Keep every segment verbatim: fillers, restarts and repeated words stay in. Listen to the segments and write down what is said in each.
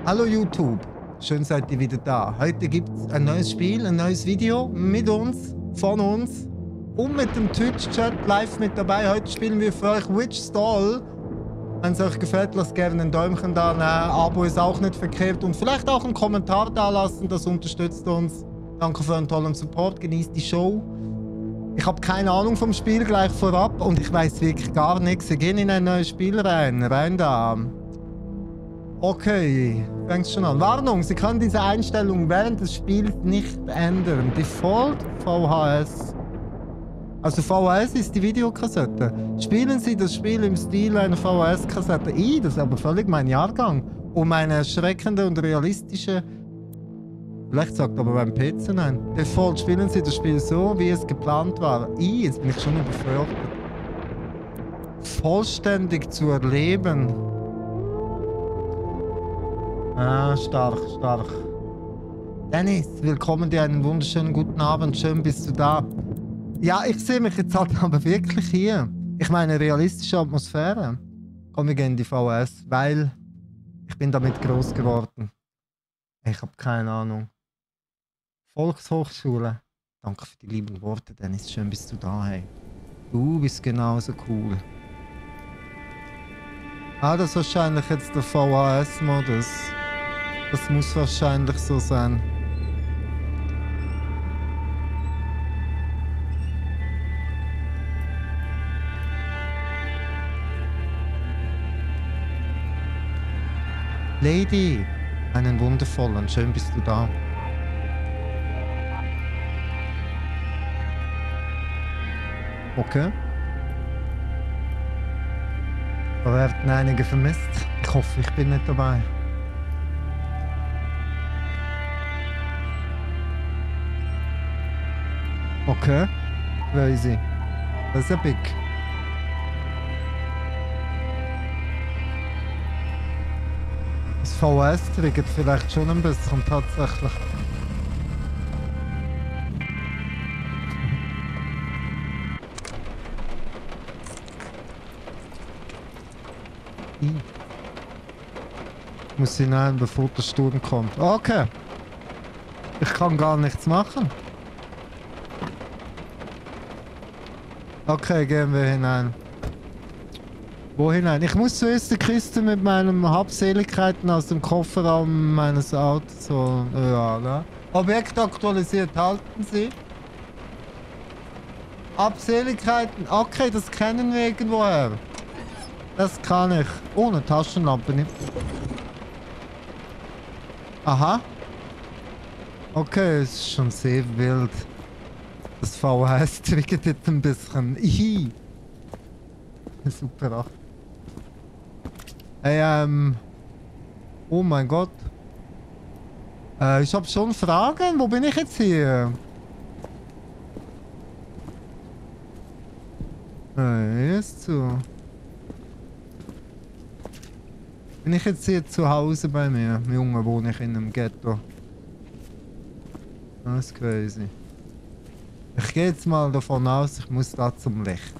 Hallo YouTube, schön seid ihr wieder da. Heute gibt es ein neues Spiel, ein neues Video mit uns, von uns und mit dem Twitch-Chat live mit dabei. Heute spielen wir für euch Witch Stall. Wenn es euch gefällt, lasst gerne ein Däumchen da, ein Abo ist auch nicht verkehrt und vielleicht auch einen Kommentar da lassen, das unterstützt uns. Danke für einen tollen Support, genießt die Show. Ich habe keine Ahnung vom Spiel gleich vorab und ich weiß wirklich gar nichts. Wir gehen in ein neues Spiel rein, rein da. Okay, fängt schon an. Warnung, Sie können diese Einstellung während des Spiels nicht ändern. Default V H S. Also V H S ist die Videokassette. Spielen Sie das Spiel im Stil einer V H S-Kassette. Ih, das ist aber völlig mein Jahrgang. Um eine erschreckende und realistische... Vielleicht sagt aber beim P C nein. Default spielen Sie das Spiel so, wie es geplant war. Ih, jetzt bin ich schon überfordert. Vollständig zu erleben. Ah, stark, stark. Dennis, willkommen dir, einen wunderschönen guten Abend. Schön bist du da. Ja, ich sehe mich jetzt halt aber wirklich hier. Ich meine, realistische Atmosphäre. Komm, wir gehen in die V H S, weil ich bin damit groß geworden. Ich habe keine Ahnung. Volkshochschule. Danke für die lieben Worte, Dennis. Schön bist du da, hey. Du bist genauso cool. Ah, das ist wahrscheinlich jetzt der V H S-Modus. Das muss wahrscheinlich so sein. Lady, einen wundervollen, schön bist du da. Okay. Da werden einige vermisst. Ich hoffe, ich bin nicht dabei. Okay. Crazy. Das ist ja big. Das V H S triggert vielleicht schon ein bisschen tatsächlich. Ich muss hinein, bevor der Sturm kommt. Okay. Ich kann gar nichts machen. Okay, gehen wir hinein. Wo hinein? Ich muss zuerst die Kiste mit meinen Habseligkeiten aus dem Kofferraum meines Autos so. Ja, ne? Objekt aktualisiert, halten Sie. Habseligkeiten. Okay, das kennen wir irgendwoher. Das kann ich. Oh, eine Taschenlampe. Nicht. Aha. Okay, es ist schon sehr wild. Das V H S triggert jetzt ein bisschen. Ihi. Super. Hey, ähm. Oh mein Gott. Äh, ich hab schon Fragen. Wo bin ich jetzt hier? Äh, hier ist zu. Bin ich jetzt hier zu Hause bei mir? Junge, wohne ich in einem Ghetto. Das ist crazy. Ich gehe jetzt mal davon aus, ich muss da zum Licht.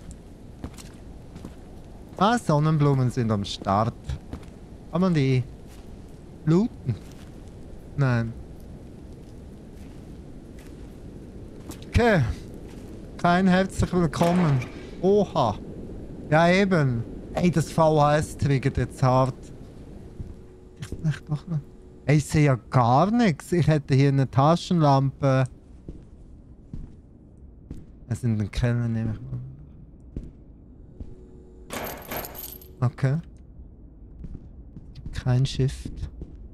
Ah, Sonnenblumen sind am Start. Kann man die looten? Nein. Okay. Kein herzlich willkommen. Oha. Ja eben. Ey, das V H S triggert jetzt hart. Ich vielleicht doch noch. Ey, ich sehe ja gar nichts. Ich hätte hier eine Taschenlampe. Es in den Keller nehme ich mal. Okay. Kein Shift.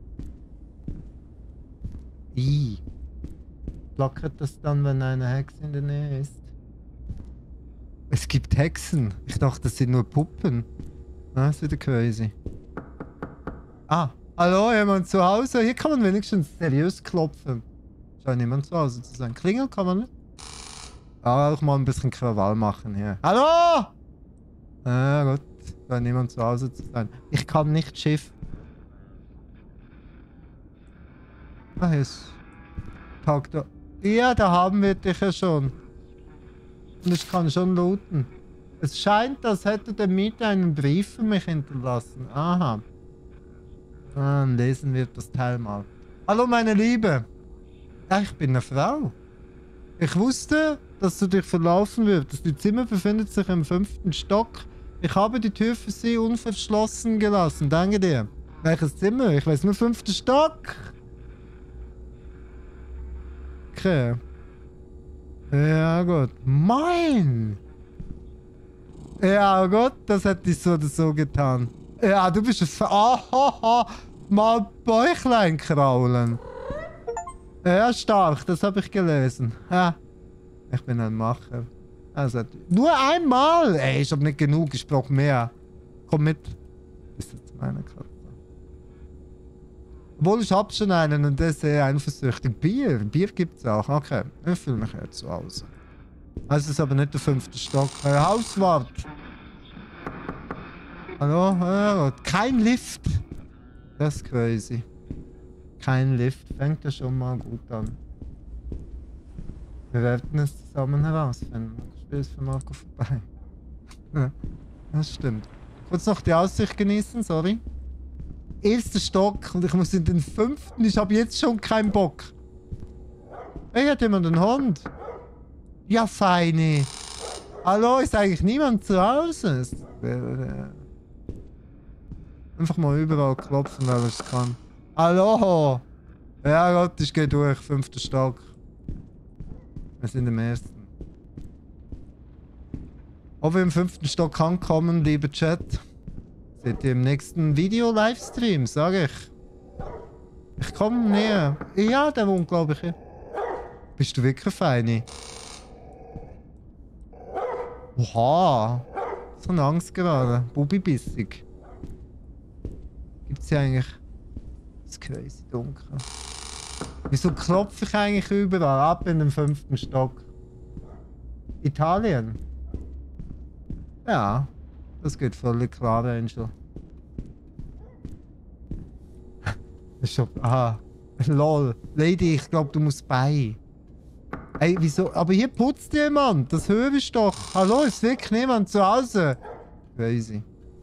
I. Flackert das dann, wenn eine Hexe in der Nähe ist? Es gibt Hexen. Ich dachte, das sind nur Puppen. Das ist wieder crazy. Ah, hallo, jemand zu Hause? Hier kann man wenigstens seriös klopfen. Scheint niemand zu Hause zu sein. Klingeln kann man nicht. Aber auch mal ein bisschen Krawall machen hier. Hallo! Ah, gut. Scheint niemand zu Hause zu sein. Ich kann nicht Schiff. Ah, hier ist... Tag da. Ja, da haben wir dich ja schon. Und ich kann schon looten. Es scheint, als hätte der Mieter einen Brief für mich hinterlassen. Aha. Dann lesen wir das Teil mal. Hallo meine Liebe. Ja, ich bin eine Frau. Ich wusste, dass du dich verlaufen würdest. Die Zimmer befindet sich im fünften Stock. Ich habe die Tür für sie unverschlossen gelassen. Danke dir. Welches Zimmer? Ich weiß nur fünfter Stock. Okay. Ja gut. Mein! Ja gut, das hätte ich so oder so getan. Ja, du bist ein... F ah, ha, ha. Mal Bäuchlein kraulen. Ja, stark. Das habe ich gelesen. Ja. Ich bin ein Macher. Also, nur einmal! Ey, ich hab nicht genug. Ich brauch mehr. Komm mit. Ist jetzt meine Katze. Obwohl, ich hab schon einen und der ist sehr eifersüchtig. Bier. Bier gibt's auch. Okay. Ich fühle mich jetzt zu Hause. Also, es ist aber nicht der fünfte Stock. Äh, Hauswart. Hallo? Ja, kein Lift. Das ist crazy. Kein Lift. Fängt ja schon mal gut an. Wir werden es zusammen herausfinden. Das Spiel ist für Marco vorbei. Ja, das stimmt. Kurz noch die Aussicht genießen, sorry. Erster Stock und ich muss in den fünften. Ich habe jetzt schon keinen Bock. Hey, hat jemand einen Hund? Ja, feine. Hallo, ist eigentlich niemand zu Hause? Einfach mal überall klopfen, weil ich es kann. Hallo! Ja Gott, ich gehe durch. Fünfter Stock. Wir sind im ersten. Ob wir im fünften Stock ankommen, lieber Chat, seht ihr im nächsten Video-Livestream, sage ich. Ich komme näher. Ja, der wohnt, glaube ich. Bist du wirklich feine? Oha! So eine Angst gerade. Bubi-bissig. Gibt's hier eigentlich... Das ist crazy dunkel. Wieso klopfe ich eigentlich überall ab in dem fünften Stock? Italien? Ja, das geht völlig klar, Angel. Schon, aha, lol. Lady, ich glaube, du musst bei. Ey, wieso? Aber hier putzt jemand, das höre ich doch. Hallo, ist wirklich niemand zu Hause? Crazy.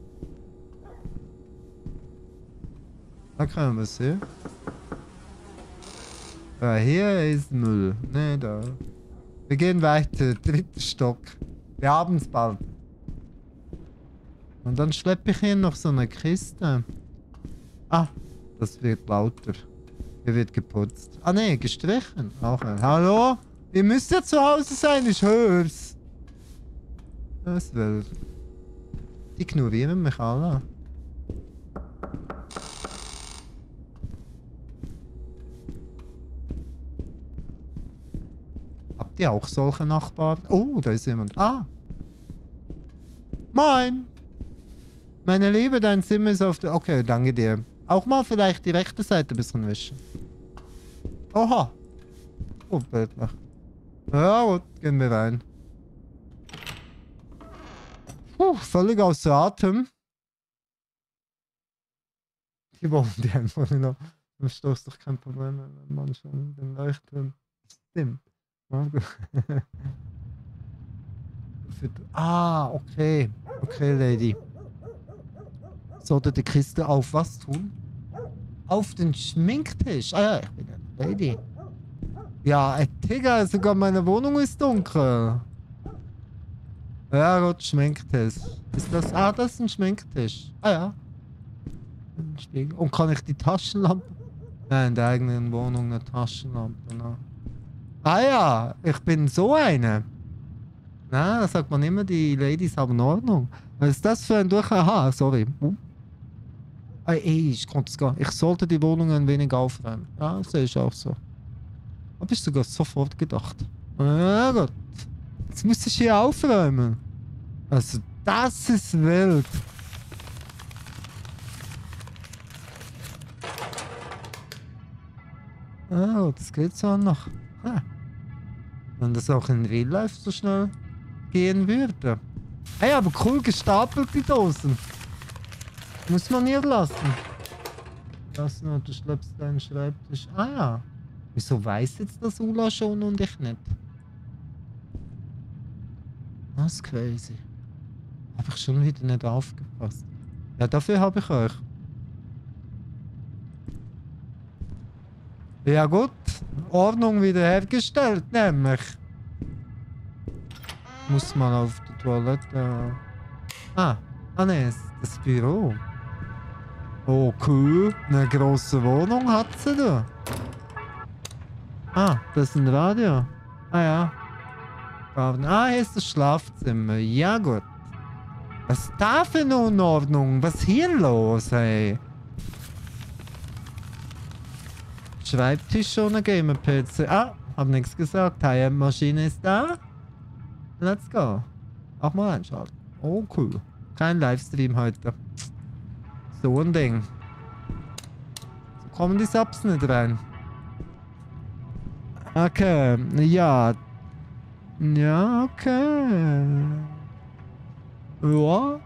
Da können wir sehen. Ja, hier ist Müll. Ne, da. Wir gehen weiter. Dritter Stock. Wir haben es bald. Und dann schleppe ich hier noch so eine Kiste. Ah, das wird lauter. Hier wird geputzt. Ah ne, gestrichen. Auch ein. Hallo? Ihr müsst ja zu Hause sein, ich hör's. Das will. Die ignorieren mich alle. Habt ihr auch solche Nachbarn? Oh, da ist jemand. Ah. Moin. Meine Liebe, dein Zimmer ist auf der... Okay, danke dir. Auch mal vielleicht die rechte Seite ein bisschen wischen. Oha. Oh, bildlich. Ja gut, gehen wir rein. Puh, völlig außer Atem. Die wollen die einfach noch. Dann stoßt doch kein Problem, wenn man schon den Leuchtturm stimmt. Ah, okay. Okay, Lady. Sollte die Kiste auf was tun? Auf den Schminktisch. Ah ja, ich bin eine Lady. Ja, ey, Digga, sogar meine Wohnung ist dunkel. Ja gut, Schminktisch. Ist das... Ah, das ist ein Schminktisch. Ah ja. Ein Spiegel. Und kann ich die Taschenlampe... Nein, in der eigenen Wohnung eine Taschenlampe. No. Ah ja, ich bin so eine. Na, da sagt man immer, die Ladies haben Ordnung. Was ist das für ein Durch... Aha, sorry. Uh. Ey, ich konnte es gar nicht. Ich sollte die Wohnung ein wenig aufräumen. Ja, das sehe ich auch so. Hab ich sogar sofort gedacht. Ja gut. Jetzt muss ich hier aufräumen. Also, das ist wild. Ah, das geht so noch. Ah. Wenn das auch in Real Life so schnell gehen würde. Hey, aber cool gestapelt, die Dosen. Muss man hier lassen. Lassen und du schleppst deinen Schreibtisch. Ah ja. Wieso weiß jetzt das Ula schon und ich nicht? Das ist crazy. Habe ich schon wieder nicht aufgepasst. Ja, dafür habe ich euch. Ja gut. Ordnung wiederhergestellt, nämlich. Muss man auf die Toilette... Ah, ah ne, das Büro. Oh cool, eine große Wohnung hat sie da. Ah, das ist ein Radio. Ah ja. Ah, hier ist das Schlafzimmer. Ja gut. Was ist da für eine Unordnung? Was ist hier los, hey? Schreibtisch ohne Gamer-P C. Ah, hab nichts gesagt. High-End-Maschine ist da. Let's go. Auch mal einschalten. Oh, cool. Kein Livestream heute. So ein Ding. So kommen die Subs nicht rein. Okay. Ja. Ja, okay. Ja.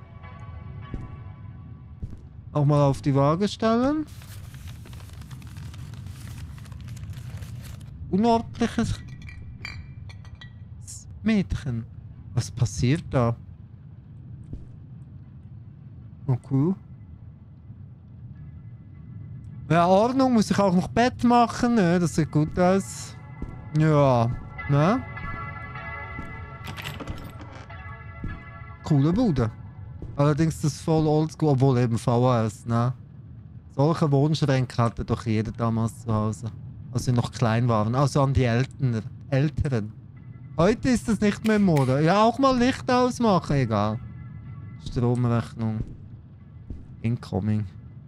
Auch mal auf die Waage stellen. Unordentliches Mädchen. Was passiert da? Okay. Ja, Ordnung, muss ich auch noch Bett machen, ne? Das sieht gut aus. Ja, ne? Coole Bude. Allerdings das voll oldschool, obwohl eben V H S, ne? Solche Wohnschränke hatte doch jeder damals zu Hause. Als sie noch klein waren. Also an die Eltern, Älteren. Heute ist das nicht mehr Mode. Ja, auch mal Licht ausmachen, egal. Stromrechnung. Incoming.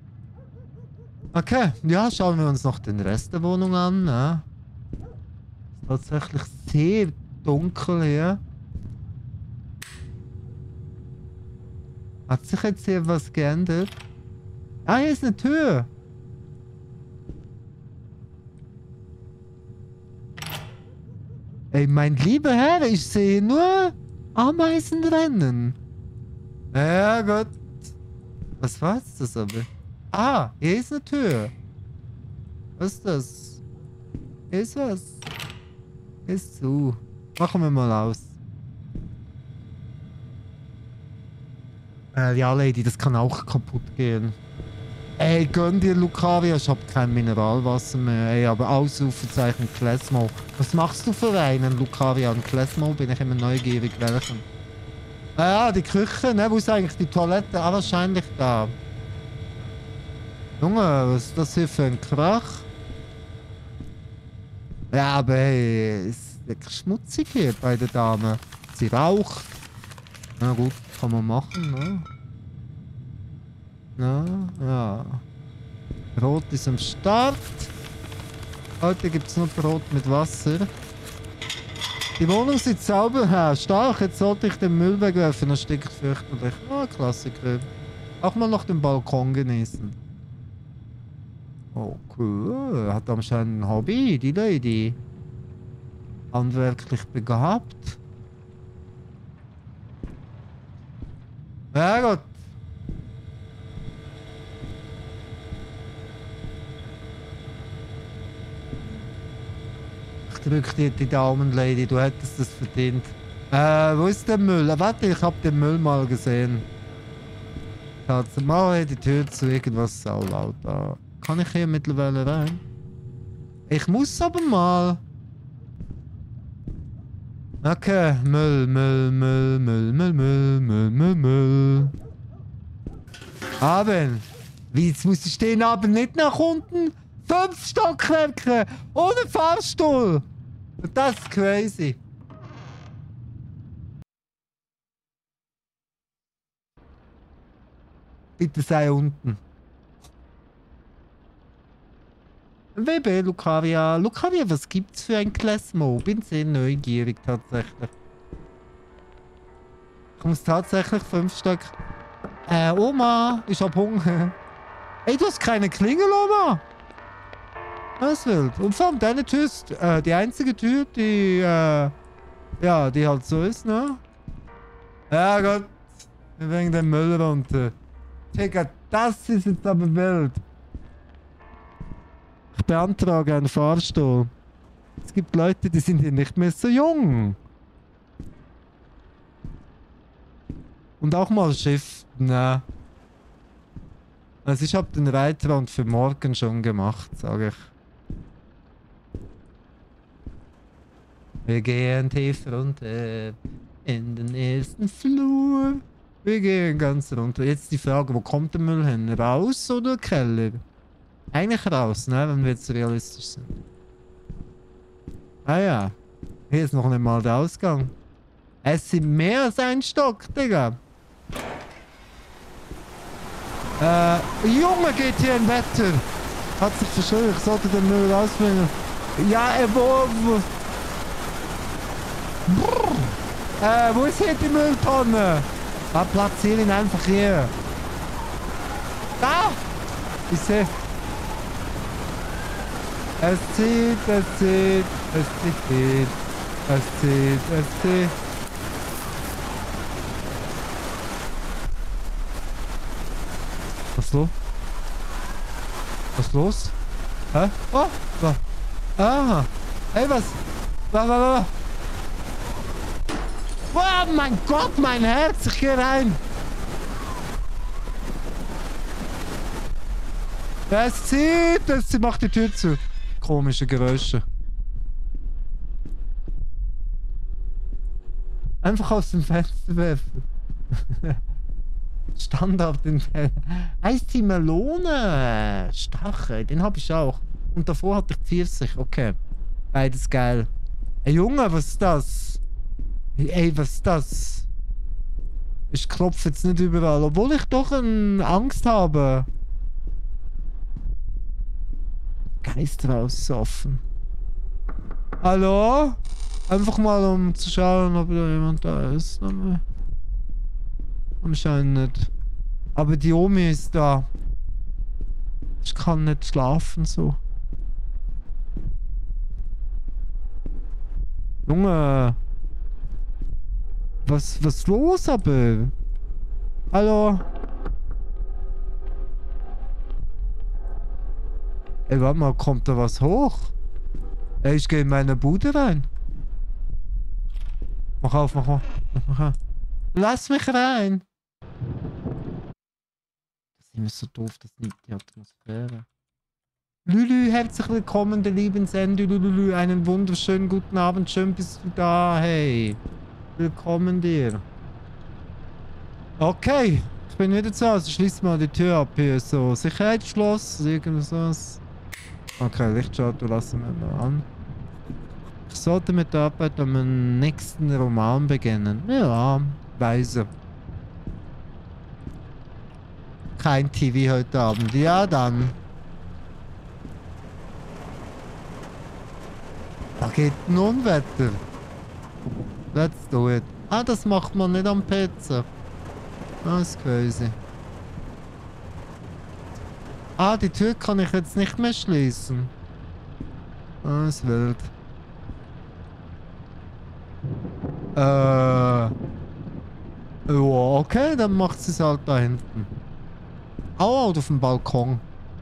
Okay, ja, schauen wir uns noch den Rest der Wohnung an. Ne? Ist tatsächlich sehr dunkel hier. Hat sich jetzt hier was geändert? Ah, hier ist eine Tür. Ey, mein lieber Herr, ich sehe nur Ameisenrennen. Ja, Gott. Was war das aber? Ah, hier ist eine Tür. Was ist das? Hier ist was. Hier ist zu. Machen wir mal aus. Äh, ja, Lady, das kann auch kaputt gehen. Ey, gönn dir, Lucaria, ich hab kein Mineralwasser mehr. Ey, aber Ausrufezeichen Klesmo. Was machst du für einen, Lucaria? Und Klesmo bin ich immer neugierig, welchen? Ah ja, die Küche, ne? Wo ist eigentlich die Toilette? Ah, wahrscheinlich da. Junge, was ist das hier für ein Krach? Ja, aber hey, ist wirklich schmutzig hier bei der Dame. Sie raucht. Na gut, kann man machen, ne? Na, ja. Brot ist am Start. Heute gibt es nur Brot mit Wasser. Die Wohnung sieht sauber aus. Stark, jetzt sollte ich den Müll wegwerfen. Das stinkt fürchterlich. Ah, Klassiker. Auch mal noch den Balkon genießen. Oh, cool. Hat anscheinend ein Hobby, die Lady. Handwerklich begabt. Ja, Gott. Ich drück dir die Daumen, Lady. Du hättest es verdient. Äh, wo ist der Müll? Ah, warte, ich hab den Müll mal gesehen. Tatsache, mal die Tür zu, irgendwas saulaut da. Kann ich hier mittlerweile rein? Ich muss aber mal. Okay, Müll, Müll, Müll, Müll, Müll, Müll, Müll, Müll, Müll. Abend. Wie, jetzt muss ich stehen, Abend nicht nach unten? Fünf Stockwerke! Ohne Fahrstuhl! Das ist crazy. Bitte sei unten. W B, Lucaria. Lucaria, was gibt's für ein Klesmo? Bin sehr neugierig tatsächlich. Ich muss tatsächlich fünf Stück. Äh, Oma, ich hab Hunger. Ey, du hast keine Klingel, Oma? Das wild. Und vor allem deine Tür ist äh, die einzige Tür, die, äh, ja, die halt so ist, ne? Ja Gott. Wegen dem Müll runter. Digga, das ist jetzt aber wild. Ich beantrage einen Fahrstuhl. Es gibt Leute, die sind hier nicht mehr so jung. Und auch mal Schiff, ne? Also ich habe den Reitrand für morgen schon gemacht, sage ich. Wir gehen tief runter in den ersten Flur. Wir gehen ganz runter. Jetzt die Frage, wo kommt der Müll hin? Raus oder Keller? Eigentlich raus, ne? Wenn wir jetzt realistisch sind. Ah ja. Hier ist noch nicht mal der Ausgang. Es sind mehr als ein Stock, Digga. Äh, Junge, geht hier ein Wetter. Hat sich verschuldet. Ich sollte den Müll rausbringen. Ja, äh, wo... wo Brrr. Äh, wo ist hier die Mülltonne? Ah, platziere ihn einfach hier. Da! Ich sehe... Es zieht, es zieht, es zieht, es zieht, es zieht. Was ist los? Was ist los? Hä? Oh! Was? Ah! Ey, was? Was, was, was? Oh mein Gott, mein Herz! Ich geh rein! Es zieht! Es zieht! Mach die Tür zu! Komische Geräusche. Einfach aus dem Fenster werfen. Standard in heißt die Melone. Stachel, den habe ich auch. Und davor hatte ich Pfirsich. Okay. Beides geil. Ey Junge, was ist das? Ey, was ist das? Ich klopfe jetzt nicht überall, obwohl ich doch eine Angst habe. Geister ausoffen. Hallo? Einfach mal, um zu schauen, ob da jemand da ist. Anscheinend nicht. Aber die Omi ist da. Ich kann nicht schlafen so. Junge. Was, was ist los, aber? Hallo? Ey, warte mal, kommt da was hoch? Ey, ich gehe in meine Bude rein. Mach auf, mach auf. Mach auf. Lass mich rein! Das ist immer so doof, das liebt die Atmosphäre. Lülü, herzlich willkommen, der lieben Sandy. Lülü, einen wunderschönen guten Abend. Schön bist du da, hey. Willkommen dir. Okay, ich bin wieder zu Hause. Schließ mal die Tür ab hier. So, Sicherheitsschloss, irgendwas. Okay, Lichtschalter lassen wir mal an. Ich sollte mit der Arbeit am nächsten Roman beginnen. Ja, weise. Kein T V heute Abend. Ja, dann. Da geht ein Unwetter. Let's do it. Ah, das macht man nicht am P C. Das ist crazy. Ah, die Tür kann ich jetzt nicht mehr schließen. Das ist wild. Äh. Ja, okay, dann macht sie es halt da hinten. Auch auf dem Balkon.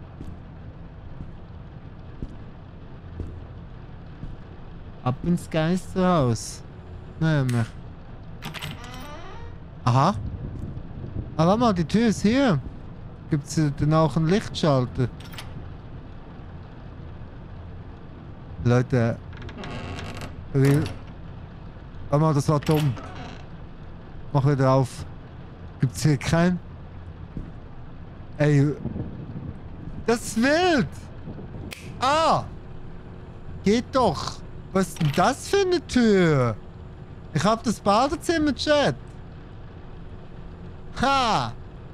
Ab ins Geisterhaus. Nämlich. Aha. Aber warte mal, die Tür ist hier. Gibt es denn auch einen Lichtschalter? Leute. Will. Warte mal, das war dumm. Mach wieder auf. Gibt es hier keinen? Ey. Das ist wild! Ah! Geht doch! Was ist denn das für eine Tür? Ich hab das Badezimmer Chat. Ha!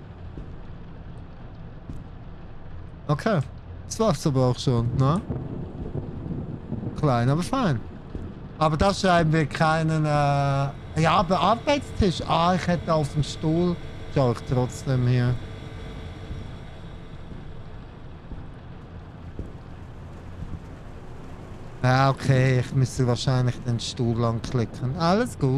Okay. Das war's aber auch schon, ne? Klein, aber fein. Aber da schreiben wir keinen, äh... Ja, aber Arbeitstisch. Ah, ich hätte auf dem Stuhl. Schau ich trotzdem hier. Ja, okay. Ich müsste wahrscheinlich den Stuhl anklicken. Alles gut.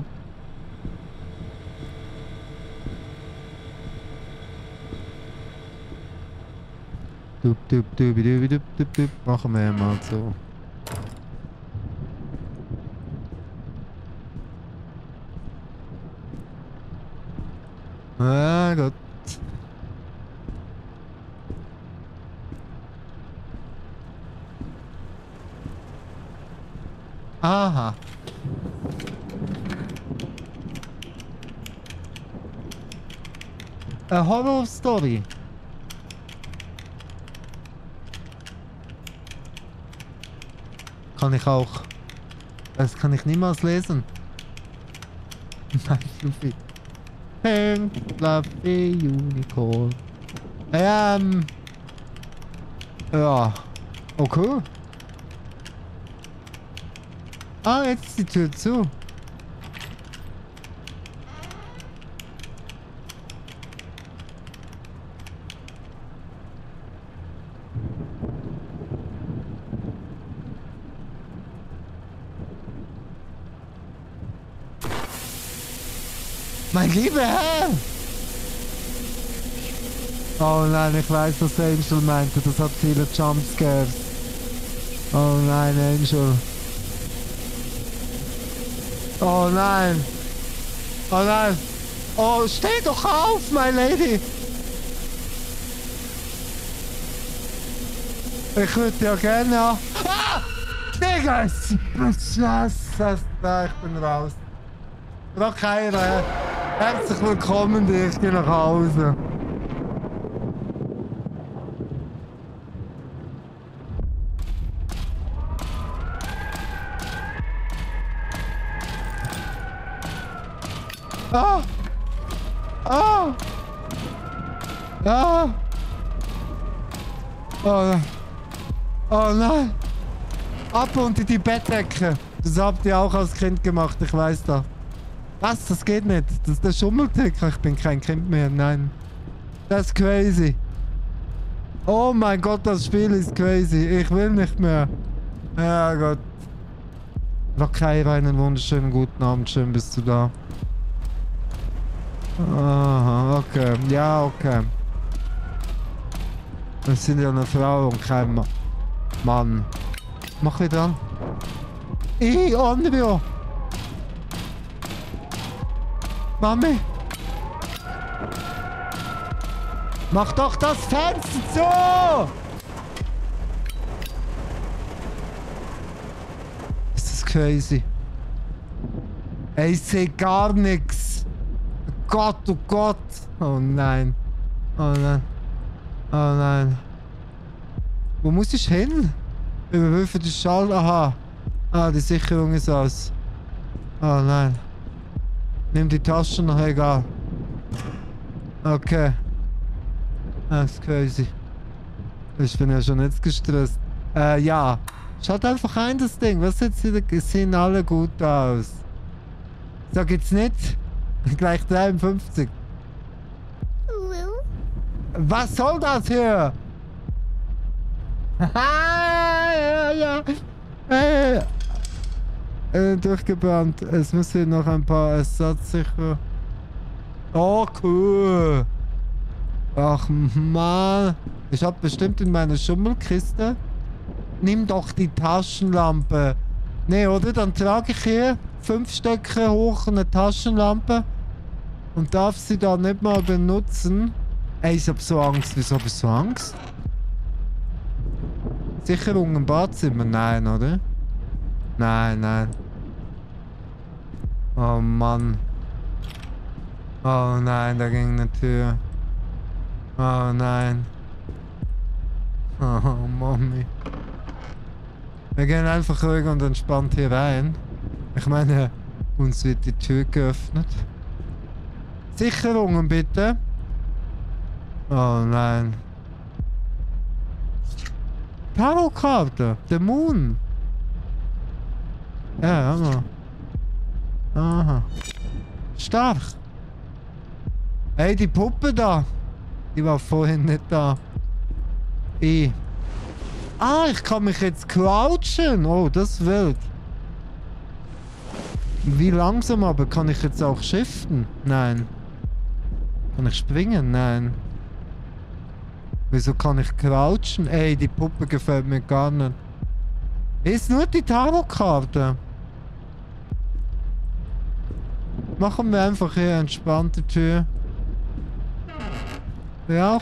Dup, dup, dup, dup, dup, dup, dup. Machen wir mal so. Ah, gut. Aha. Eine Horror-Story. Kann ich auch. Das kann ich niemals lesen. Nein, Fluffy. Pink, Fluffy, Unicorn. Ähm. Ja. Okay. Ah, jetzt ist die Tür zu. Mein lieber Herr! Oh nein, ich weiß, was Angel meinte. Das hat viele Jumpscares. Oh nein, Angel. Oh nein. Oh nein. Oh, steh doch auf, my lady. Ich würde ja gerne... Ah! Digga! Scheiße, ich bin raus. Rockeire. Herzlich willkommen, ich gehe nach Hause. Ah! Ah! Ah! Oh nein! Oh nein! Ab unter die Bettdecke! Das habt ihr auch als Kind gemacht, ich weiß das. Was? Das geht nicht. Das ist der Schummeltick. Ich bin kein Kind mehr. Nein. Das ist crazy. Oh mein Gott, das Spiel ist crazy. Ich will nicht mehr. Ja Gott. Rockeire, einen wunderschönen guten Abend. Schön bist du da. Aha, okay. Ja, okay. Wir sind ja eine Frau und kein Ma Mann. Mach wieder an. Ih, Andrea! Mami! Mach doch das Fenster zu! Ist das crazy? Ey, ich seh gar nichts. Gott, oh Gott! Oh nein. Oh nein. Oh nein. Wo muss ich hin? Überprüfe die Schall. Aha. Ah, die Sicherung ist aus. Oh nein. Nimm die Taschen noch, egal. Okay. Das ist crazy. Ich bin ja schon jetzt gestresst. Äh, ja. Schaut einfach ein, das Ding. Was jetzt wieder? Sehen alle gut aus. Sag jetzt nicht. Gleich dreiundfünfzig. Was soll das hier? Haha, ja, ja. Hey. Äh, durchgebrannt. Es müssen noch ein paar Ersatzsicher. Oh, cool. Ach, Mann. Ich hab bestimmt in meiner Schummelkiste. Nimm doch die Taschenlampe. Nee, oder? Dann trage ich hier fünf Stöcke hoch eine Taschenlampe und darf sie dann nicht mal benutzen. Ey, ich hab so Angst. Wieso hab ich so Angst? Sicherung im Badzimmer? Nein, oder? Nein, nein. Oh Mann. Oh nein, da ging eine Tür. Oh nein. Oh Mami. Wir gehen einfach ruhig und entspannt hier rein. Ich meine, uns wird die Tür geöffnet. Sicherungen bitte. Oh nein. Tarotkarte. Der Moon. Ja, aber. Aha. Stark. Hey, die Puppe da. Die war vorhin nicht da. Ich. Ah, ich kann mich jetzt crouchen. Oh, das ist wild. Wie langsam aber? Kann ich jetzt auch shiften? Nein. Kann ich springen? Nein. Wieso kann ich crouchen? Ey, die Puppe gefällt mir gar nicht. Ist nur die Tarotkarte. Machen wir einfach hier eine entspannte Tür. Hier auch.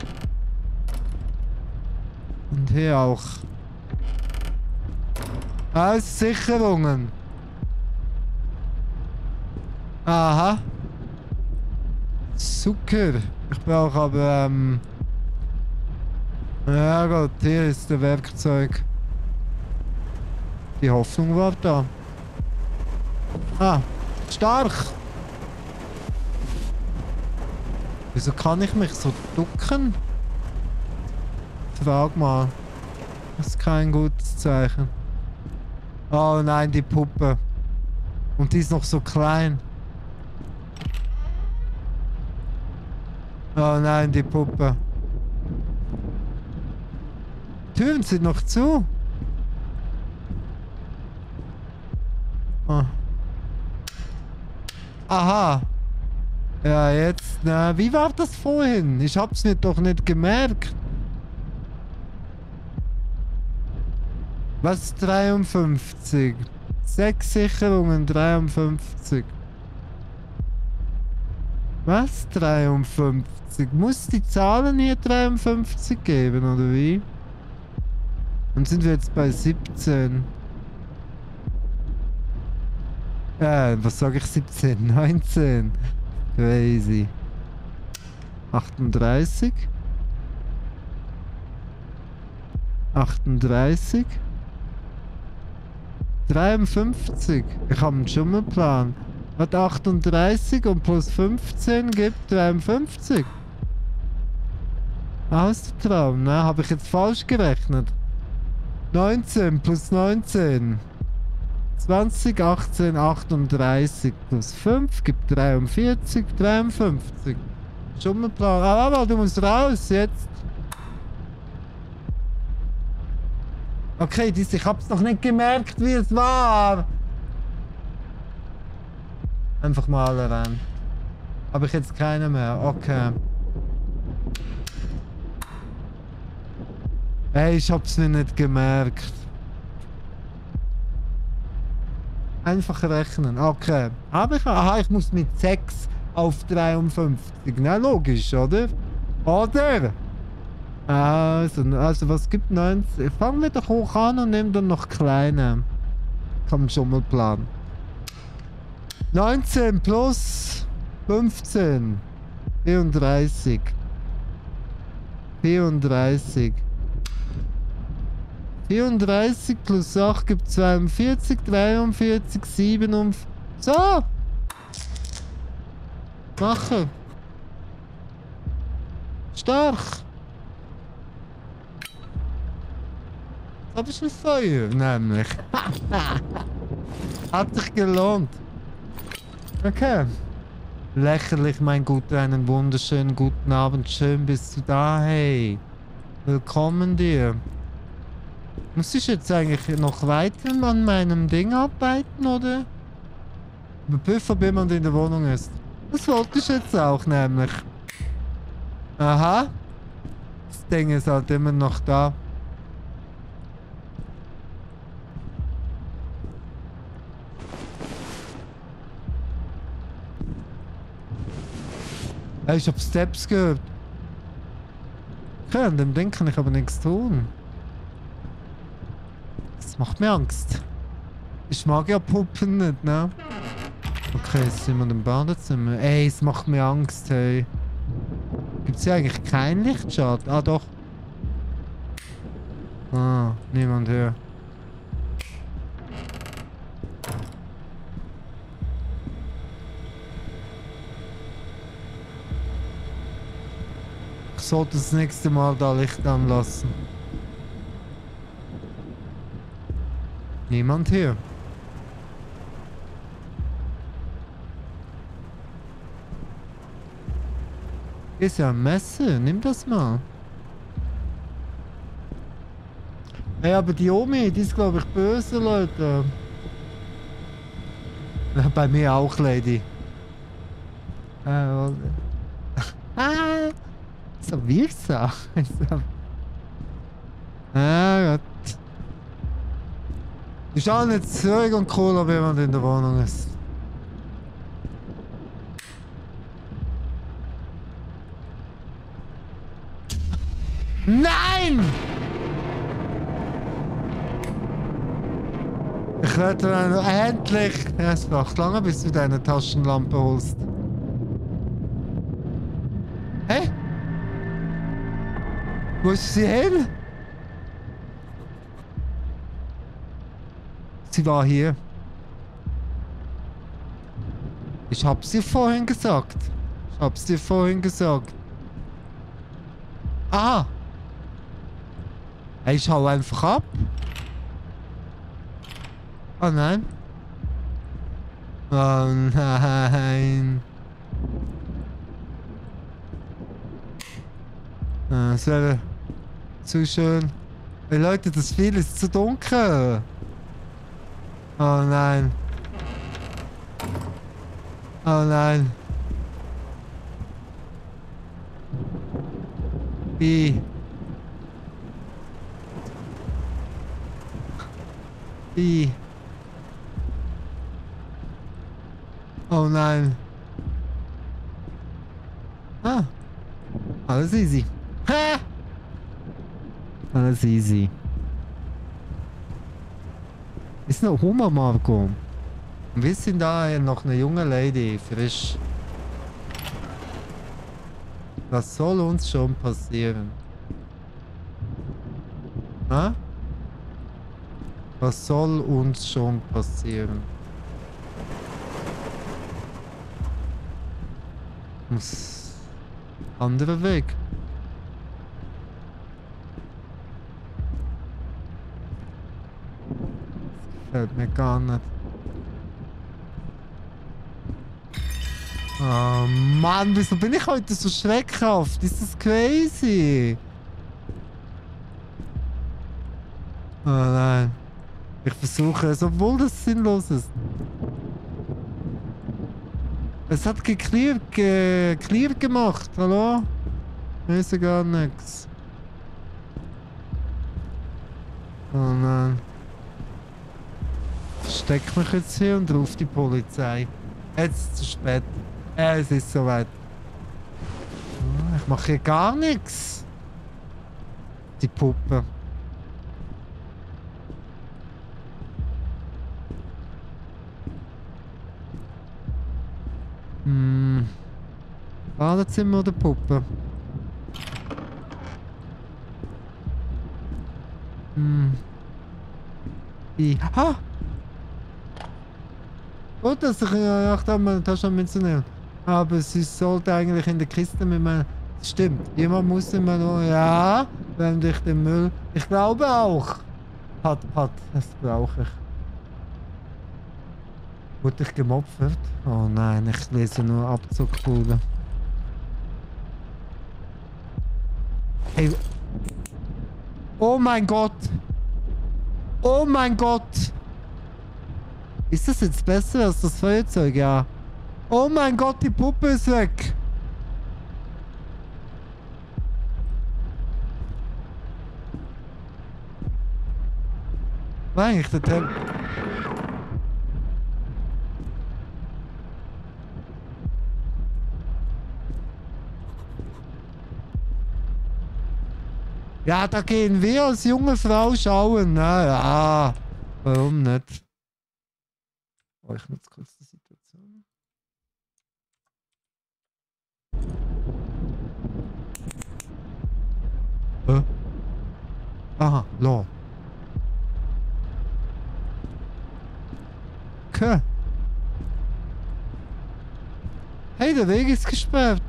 Und hier auch. Alles Sicherungen. Aha. Zucker. Ich brauche aber, ähm... ja Gott, hier ist der Werkzeug. Die Hoffnung war da. Ah, stark! Wieso kann ich mich so ducken? Frag mal. Das ist kein gutes Zeichen. Oh nein, die Puppe. Und die ist noch so klein. Oh nein, die Puppe. Türen sind noch zu. Oh. Aha. Ja, jetzt. Na, wie war das vorhin? Ich hab's nicht doch nicht gemerkt. Was? dreiundfünfzig. Sechs Sicherungen, dreiundfünfzig. Was? dreiundfünfzig? Muss die Zahlen hier dreiundfünfzig geben, oder wie? Dann sind wir jetzt bei siebzehn. Äh, was sage ich? siebzehn? neunzehn. Crazy. achtunddreißig. achtunddreißig. dreiundfünfzig. Ich habe einen Schummelplan. Hat achtunddreißig und plus fünfzehn gibt dreiundfünfzig. Aus der Traum, ne? Habe ich jetzt falsch gerechnet. neunzehn plus neunzehn. zwanzig, achtzehn, achtunddreißig plus fünf gibt dreiundvierzig, dreiundfünfzig. Schummelplan. Ah, aber du musst raus jetzt. Okay, dies, ich hab's noch nicht gemerkt, wie es war. Einfach mal alle rein. Habe ich jetzt keine mehr? Okay. Ey, ich hab's mir nicht gemerkt. Einfach rechnen. Okay. Habe ich... Aha, ich muss mit sechs auf dreiundfünfzig. Na, logisch, oder? Oder? Also, also was gibt neunzehn? Fangen wir doch hoch an und nehmen dann noch kleine. Komm, Schummelplan. neunzehn plus fünfzehn. vierunddreißig. vierunddreißig. vierunddreißig plus acht gibt zweiundvierzig, dreiundvierzig, siebenundvierzig. So! Mache! Stark! Das ist ein Feuer, nämlich. Hat sich gelohnt. Okay. Lächerlich, mein Guter, einen wunderschönen guten Abend. Schön bist du da, hey. Willkommen dir. Muss ich jetzt eigentlich noch weiter an meinem Ding arbeiten, oder? Überprüfen, ob jemand in der Wohnung ist. Das wollte ich jetzt auch, nämlich. Aha. Das Ding ist halt immer noch da. Hey, ich hab Steps gehört. Okay, an dem Ding kann ich aber nichts tun. Das macht mir Angst. Ich mag ja Puppen nicht, ne? Okay, jetzt sind wir im Badezimmer. Ey, es macht mir Angst, hey. Gibt's hier eigentlich keinen Lichtschaden? Ah, doch. Ah, niemand hier. Ich sollte das nächste Mal da Licht anlassen. Niemand hier. Ist ja ein Messer, nimm das mal. Hey, aber die Omi, die ist glaube ich böse, Leute. Ja, bei mir auch, Lady. Äh, ah, so wie ich sag. Ah, Gott. Wir schauen jetzt zurück und cool, ob jemand in der Wohnung ist. Nein! Ich Ich werde endlich! Ja, es braucht lange, bis du deine Taschenlampe holst. Hä? Wo ist sie hin? Sie war hier. Ich hab's dir vorhin gesagt. Ich hab's dir vorhin gesagt. Ah! Hey, ich hau einfach ab. Oh nein. Oh nein. Ah, das wäre zu schön. Hey Leute, das Spiel ist zu dunkel. Oh nein. Oh nein. Wie? Wie? Oh nein. Ah. Alles easy. Ha! Alles easy. Ist eine Oma, Marco. Wir sind da noch eine junge Lady, frisch. Was soll uns schon passieren? Ha? Was soll uns schon passieren? Muss anderer Weg. Das gefällt mir gar nicht. Oh Mann, wieso bin ich heute so schreckhaft? Ist das crazy? Oh nein. Ich versuche es, obwohl das sinnlos ist. Es hat geklärt, ge clear gemacht, hallo? Ich weiß gar nichts. Oh nein. Ich versteck mich jetzt hier und rufe die Polizei. Jetzt ist es zu spät. Ja, es ist soweit. Oh, ich mache hier gar nichts. Die Puppe. Hm. Badezimmer oder Puppe? Hm. Wie? Ha! Gut, dass ich gedacht habe, meine Tasche mitzunehmen. Aber sie sollte eigentlich in der Kiste mit meinem... Stimmt, jemand muss immer noch... Ja, wenn ich den Müll... Ich glaube auch. Pat, pat, das brauche ich. Wurde ich gemopfert? Oh nein, ich lese nur Abzugbude. Hey. Oh mein Gott. Oh mein Gott. Ist das jetzt besser als das Feuerzeug? Ja. Oh mein Gott, die Puppe ist weg. War eigentlich der Tempel? Ja, da gehen wir als junge Frau schauen. Na ja, warum nicht? Oh, ich nutze kurz die Situation. Hä? Aha, lol. Okay. Hey, der Weg ist gesperrt.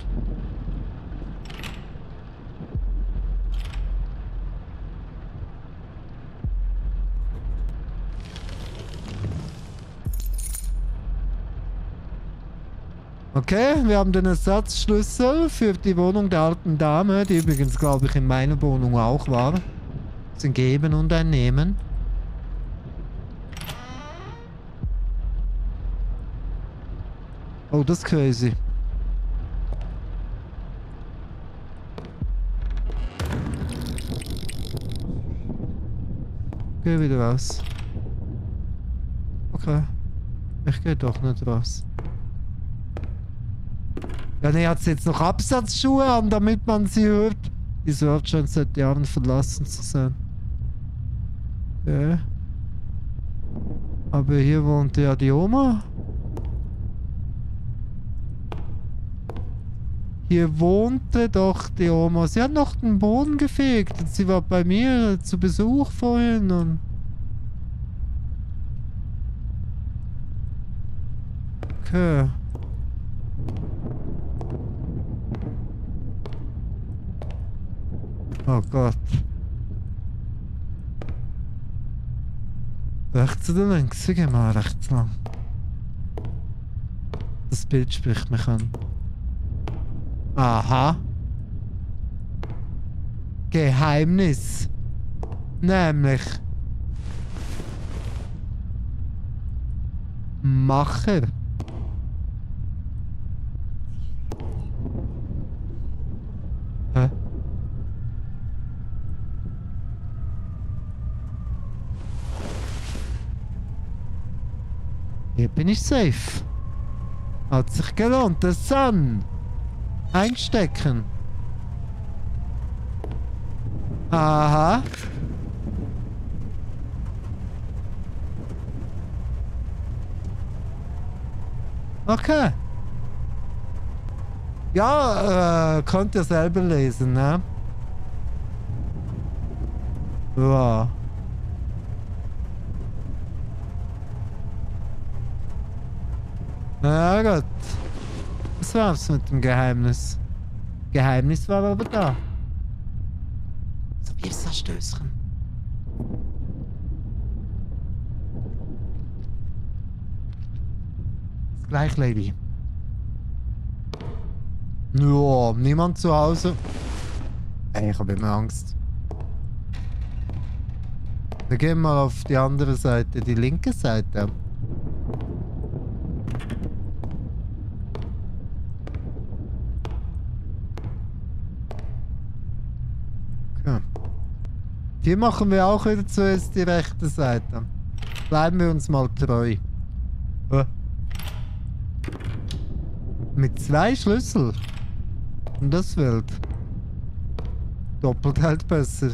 Okay, wir haben den Ersatzschlüssel für die Wohnung der alten Dame, die übrigens, glaube ich, in meiner Wohnung auch war. Das sind Geben und ein Nehmen. Oh, das ist crazy. Geh wieder raus. Okay. Ich gehe doch nicht raus. Ja, ne, hat sie jetzt noch Absatzschuhe an, damit man sie hört. Diese hört schon seit Jahren verlassen zu sein. Okay. Aber hier wohnt ja die Oma. Hier wohnte doch die Oma. Sie hat noch den Boden gefegt. Und sie war bei mir zu Besuch vorhin. Und okay. Oh Gott. Rechts oder links? Ich geh mal rechts lang. Das Bild spricht mich an. Aha. Geheimnis. Nämlich. Macher. Hä? Hier bin ich safe. Hat sich gelohnt, das Sun. Einstecken. Aha. Okay. Ja, äh, könnt ihr selber lesen, ne? Ja. Na gut. Das war's mit dem Geheimnis. Geheimnis war aber da. So wie ist das Stößchen? Ist gleich, Lady. Ja, niemand zu Hause. Ey, ich habe immer Angst. Wir gehen mal auf die andere Seite, die linke Seite. Hier machen wir auch wieder zuerst die rechte Seite. Bleiben wir uns mal treu. Äh. Mit zwei Schlüssel. Und das wild. Doppelt halt besser.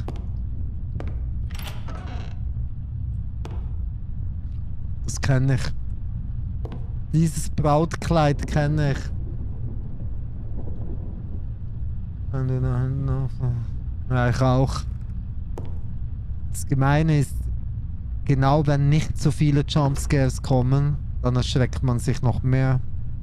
Das kenne ich. Dieses Brautkleid kenne ich. Ja, ich auch. Das Gemeine ist, genau wenn nicht so viele Jumpscares kommen, dann erschreckt man sich noch mehr.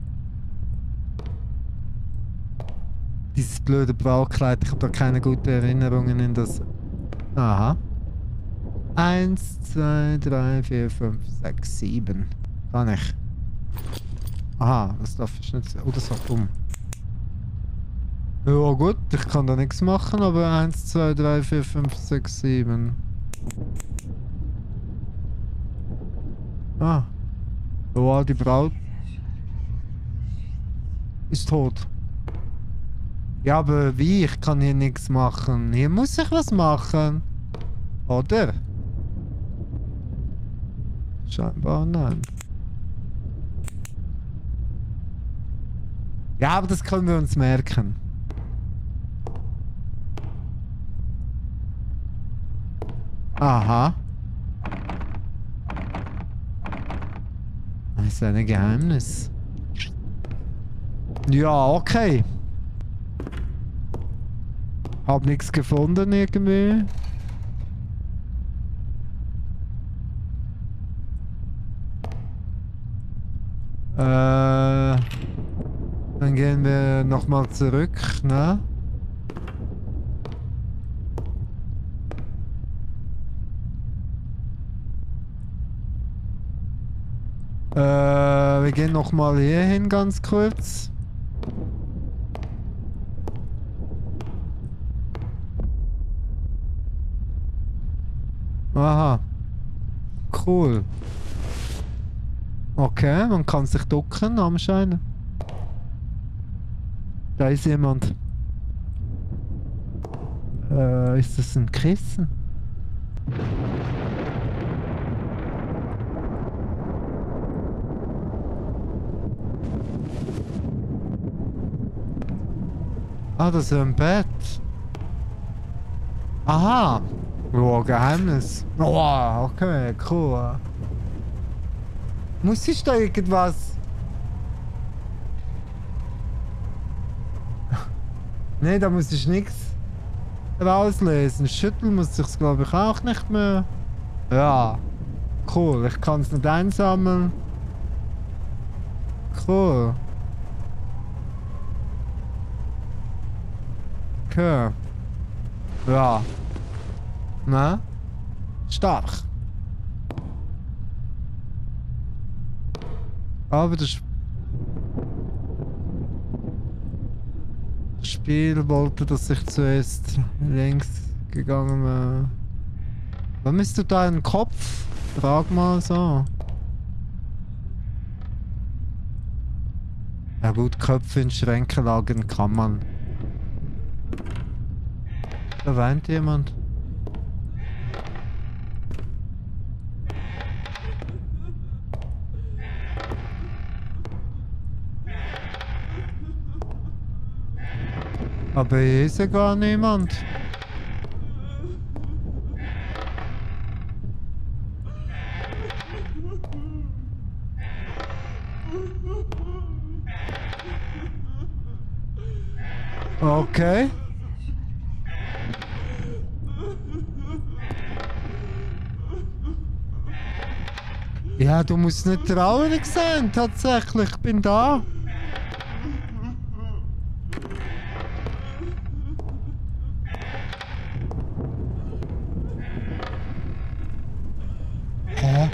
Dieses blöde Brautkleid, ich habe da keine guten Erinnerungen in das. Aha. Eins, zwei, drei, vier, fünf, sechs, sieben. Kann ich. Aha, das darf ich nicht. Oh, das hat um. Ja gut, ich kann da nichts machen, aber eins, zwei, drei, vier, fünf, sechs, sieben. Ah. Oh, die Braut ist tot. Ja, aber wie? Ich kann hier nichts machen. Hier muss ich was machen. Oder? Scheinbar nein. Ja, aber das können wir uns merken. Aha. Das ist ein Geheimnis. Ja, okay. Hab nichts gefunden irgendwie. Äh, dann gehen wir nochmal zurück, ne? Äh, wir gehen nochmal hier hin ganz kurz. Aha. Cool. Okay, man kann sich ducken anscheinend. Da ist jemand. Äh, ist das ein Kissen? Ah, das ist ein Bett. Aha. Oh, Geheimnis. Oh, okay, cool. Muss ich da irgendwas? Ne, da muss ich nichts rauslesen. Schütteln muss ich es, glaube ich, auch nicht mehr. Ja. Cool, ich kann es nicht einsammeln. Cool. Okay. Ja. Na? Stark. Aber das, das Spiel wollte, dass ich zuerst längs gegangen wäre. Warum ist du da im Kopf? Frag mal so. Ja gut, Köpfe in Schränke lagern kann man. Da weint jemand. Aber hier ist ja gar niemand. Okay. Ja, du musst nicht traurig sein, tatsächlich. Ich bin da. Hä?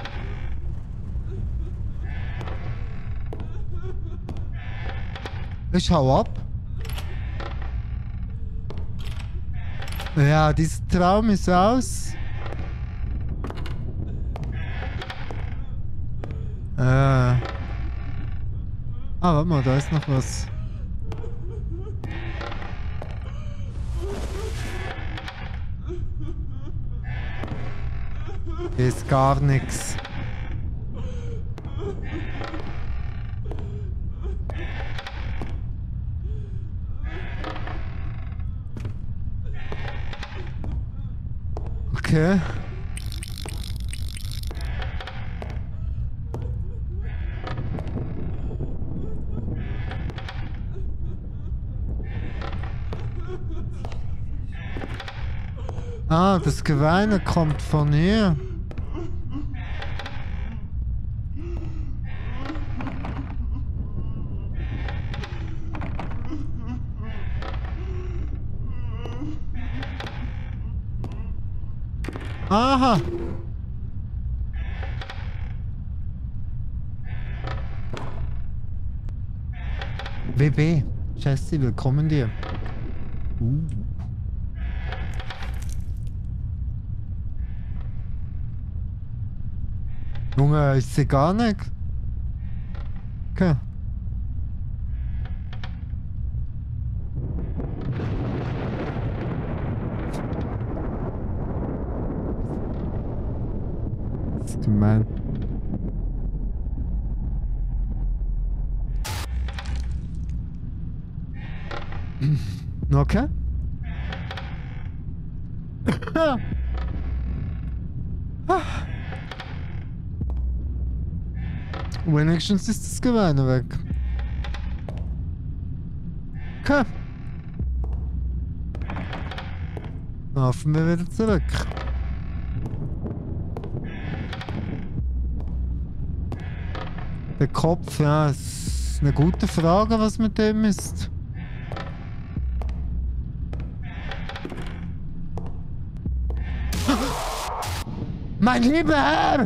Ich hau ab. Ja, dieser Traum ist aus. Äh. Ah, warte mal, da ist noch was. Hier ist gar nichts. Okay. Ah, das Geweine kommt von hier. Aha. W B, Jesse, willkommen dir. Uh. Junge, ich sehe gar nicht. Okay. Das ist gemein. Okay. Wenigstens ist das Geweine weg. Okay. Laufen wir wieder zurück. Der Kopf, ja, ist eine gute Frage, was mit dem ist. Mein lieber Herr!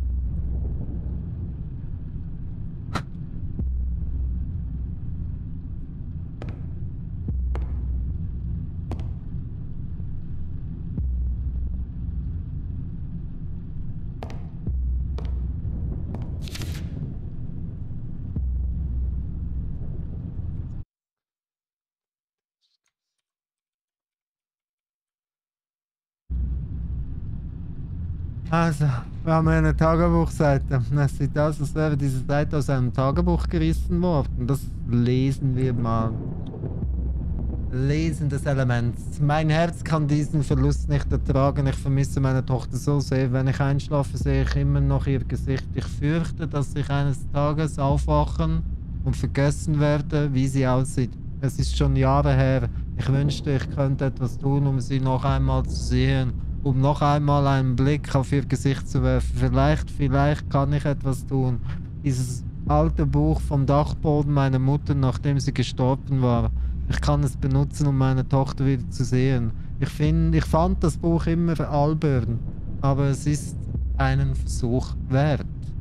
Also, wir haben eine Tagebuchseite. Es sieht aus, als wäre diese Seite aus einem Tagebuch gerissen worden. Das lesen wir mal. Lesen des Elements. Mein Herz kann diesen Verlust nicht ertragen. Ich vermisse meine Tochter so sehr. Wenn ich einschlafe, sehe ich immer noch ihr Gesicht. Ich fürchte, dass ich eines Tages aufwachen und vergessen werde, wie sie aussieht. Es ist schon Jahre her. Ich wünschte, ich könnte etwas tun, um sie noch einmal zu sehen. Um noch einmal einen Blick auf ihr Gesicht zu werfen. Vielleicht, vielleicht kann ich etwas tun. Dieses alte Buch vom Dachboden meiner Mutter, nachdem sie gestorben war. Ich kann es benutzen, um meine Tochter wieder zu sehen. Ich, find, ich fand das Buch immer albern, aber es ist einen Versuch wert.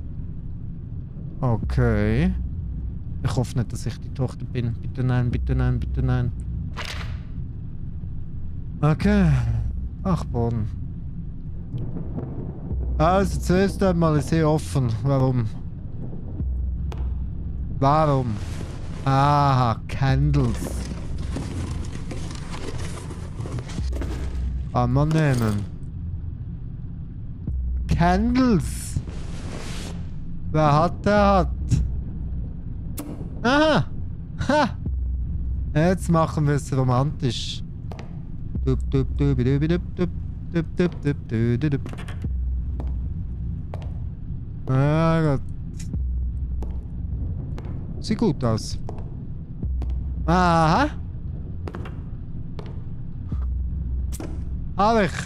Okay. Ich hoffe nicht, dass ich die Tochter bin. Bitte nein, bitte nein, bitte nein. Okay. Dachboden. Also zuerst einmal ist hier offen. Warum? Warum? Aha, Candles. Kann man nehmen. Candles. Wer hat, der hat. Aha. Ha. Jetzt machen wir es romantisch. Dup, dup, dup, dup, dup, dup, dup, dup, dup, dup, dup. Ah Gott. Sieht gut aus. Aha. Hab ich.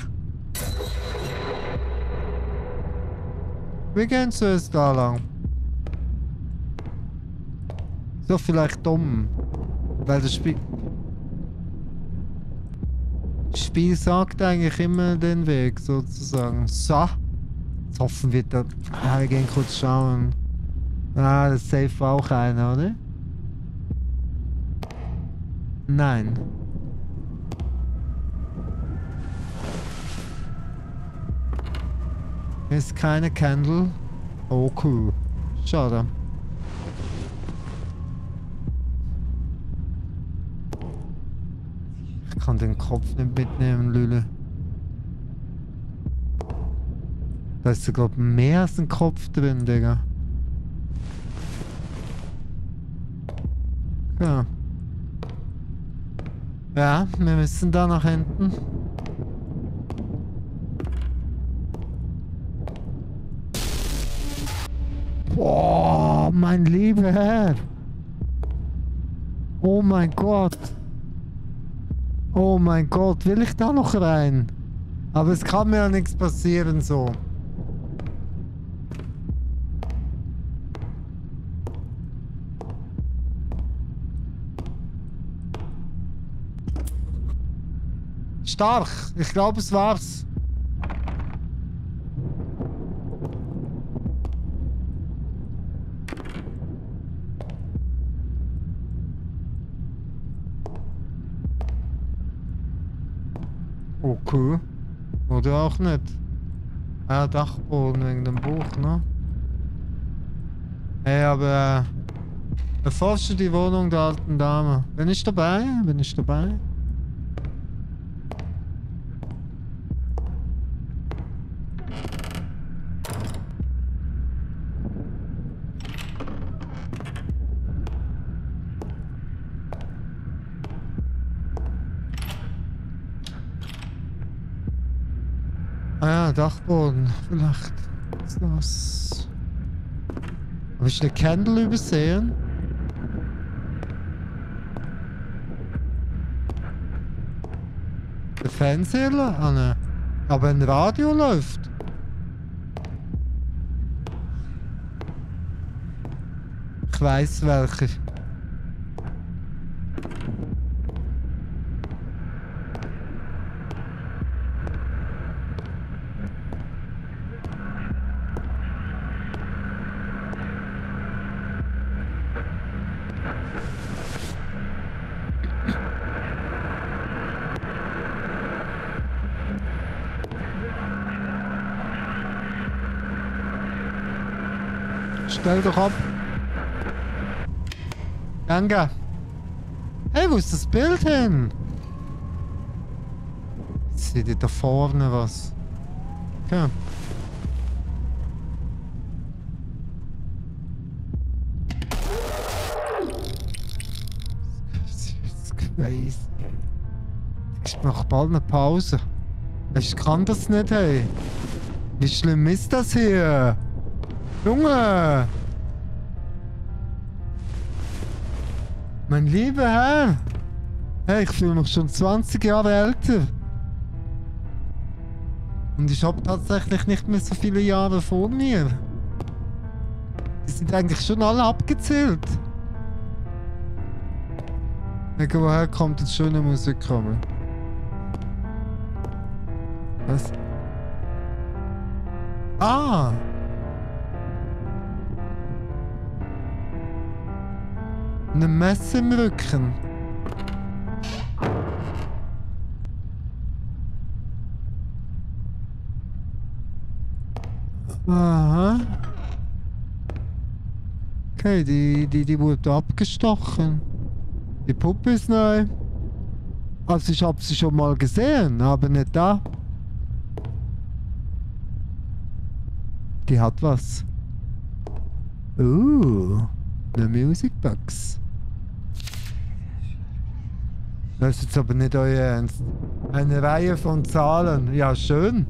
Wir gehen zuerst da lang. So vielleicht dumm. Weil das Spiel... Das Spiel sagt eigentlich immer den Weg, sozusagen. So. Jetzt hoffen wir da... Ah, wir gehen kurz schauen. Ah, das ist safe auch einer, oder? Nein. Hier ist keine Candle. Oh, cool. Schade. Ich kann den Kopf nicht mitnehmen, Lüle. Da ist sogar mehr als ein Kopf drin, Digga. Ja. Ja, wir müssen da nach hinten. Boah, mein lieber Herr. Oh mein Gott. Oh mein Gott, will ich da noch rein? Aber es kann mir ja nichts passieren so. Stark. Ich glaube, es war's. Okay. Oder auch nicht. Ah, Dachboden wegen dem Buch, ne? Hey, aber... Äh, erforsche die Wohnung der alten Dame. Bin ich dabei? Bin ich dabei? Ah ja, Dachboden. Vielleicht ist das... Habe ich eine Candle übersehen? Der Fernseher? Ah ne. Aber ein Radio läuft. Ich weiß welcher. Stell doch ab. Danke. Hey, wo ist das Bild hin? Seht ihr da vorne was? Okay. Das ist crazy. Nach bald eine Pause. Ich kann das nicht, hey. Wie schlimm ist das hier? Junge! Mein lieber Herr! Hey, ich fühle mich schon zwanzig Jahre älter. Und ich habe tatsächlich nicht mehr so viele Jahre vor mir. Die sind eigentlich schon alle abgezählt. Denke, woher kommt jetzt schöne Musik kommen? Was? Ah! Eine Messe im Rücken. Aha. Okay, die, die, die wurde abgestochen. Die Puppe ist neu. Also ich habe sie schon mal gesehen, aber nicht da. Die hat was. Uh, eine Musicbox. Das ist jetzt aber nicht euer Ernst. Eine Reihe von Zahlen. Ja, schön.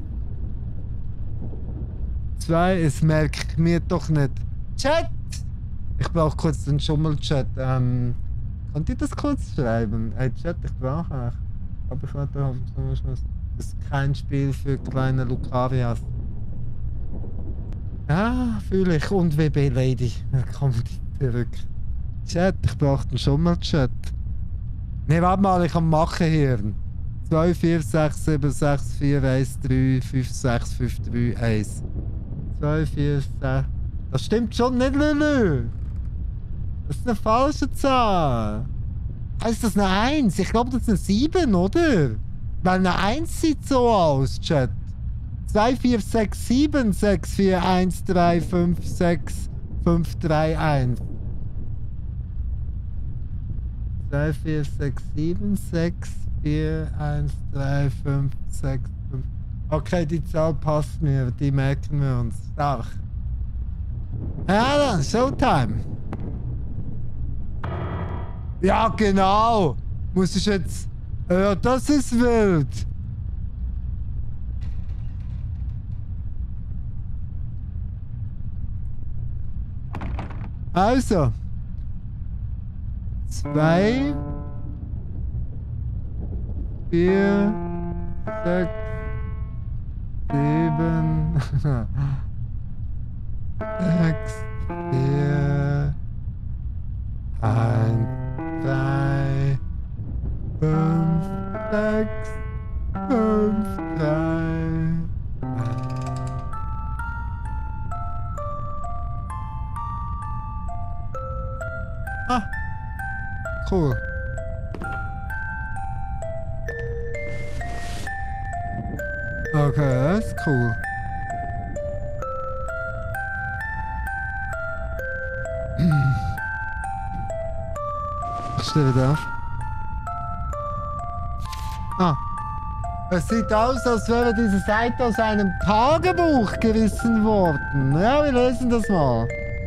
Zwei, es merkt mir doch nicht. Chat! Ich brauche kurz den Schummelchat. Ähm, könnt ihr das kurz schreiben? Hey Chat, ich brauche euch. Aber ich warte auf das ist kein Spiel für kleine Lucarias. Ja, fühle ich. Und W B Lady. Willkommen zurück. Chat, ich brauche den Schummelchat. Ne, warte mal, ich kann machen hier. zwei vier sechs sieben sechs vier eins drei fünf sechs fünf drei eins. zwei vier sechs. Das stimmt schon nicht, Lülü. Das ist eine falsche Zahl. Heißt das eine eins? Ich glaube, das ist eine sieben, oder? Weil eine eins sieht so aus, Chat. zwei vier sechs sieben sechs vier eins drei fünf sechs fünf drei eins. zwei vier sechs sieben sechs vier eins drei fünf sechs fünf. Okay, die Zahl passt mir, die merken wir uns. Stark. Ja dann, Showtime. Ja, genau. Muss ich jetzt... Ja, das ist wild. Also. Zwei. Vier. Sechs. Sieben. Sechs. Vier. Eins. Drei. Fünf. Sechs. Fünf. Drei. Ah. Cool. Okay, das ist cool. Ich stehe wieder auf. Ah. Es sieht aus, als wäre diese Seite aus einem Tagebuch gerissen worden. Ja, wir lesen das mal.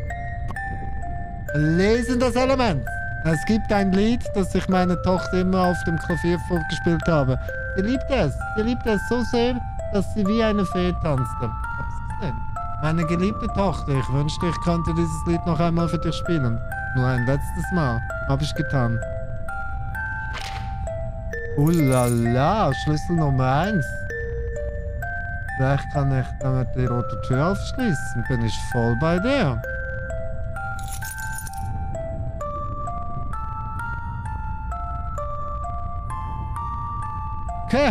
Lesen das Element. Es gibt ein Lied, das ich meiner Tochter immer auf dem Klavier vorgespielt habe. Sie liebt es. Sie liebt es so sehr, dass sie wie eine Fee tanzte. Hab's gesehen. Meine geliebte Tochter, ich wünschte, ich könnte dieses Lied noch einmal für dich spielen. Nur ein letztes Mal. Hab ich getan. Ulala, Schlüssel Nummer eins. Vielleicht kann ich damit die rote Tür aufschließen. Bin ich voll bei dir. Okay.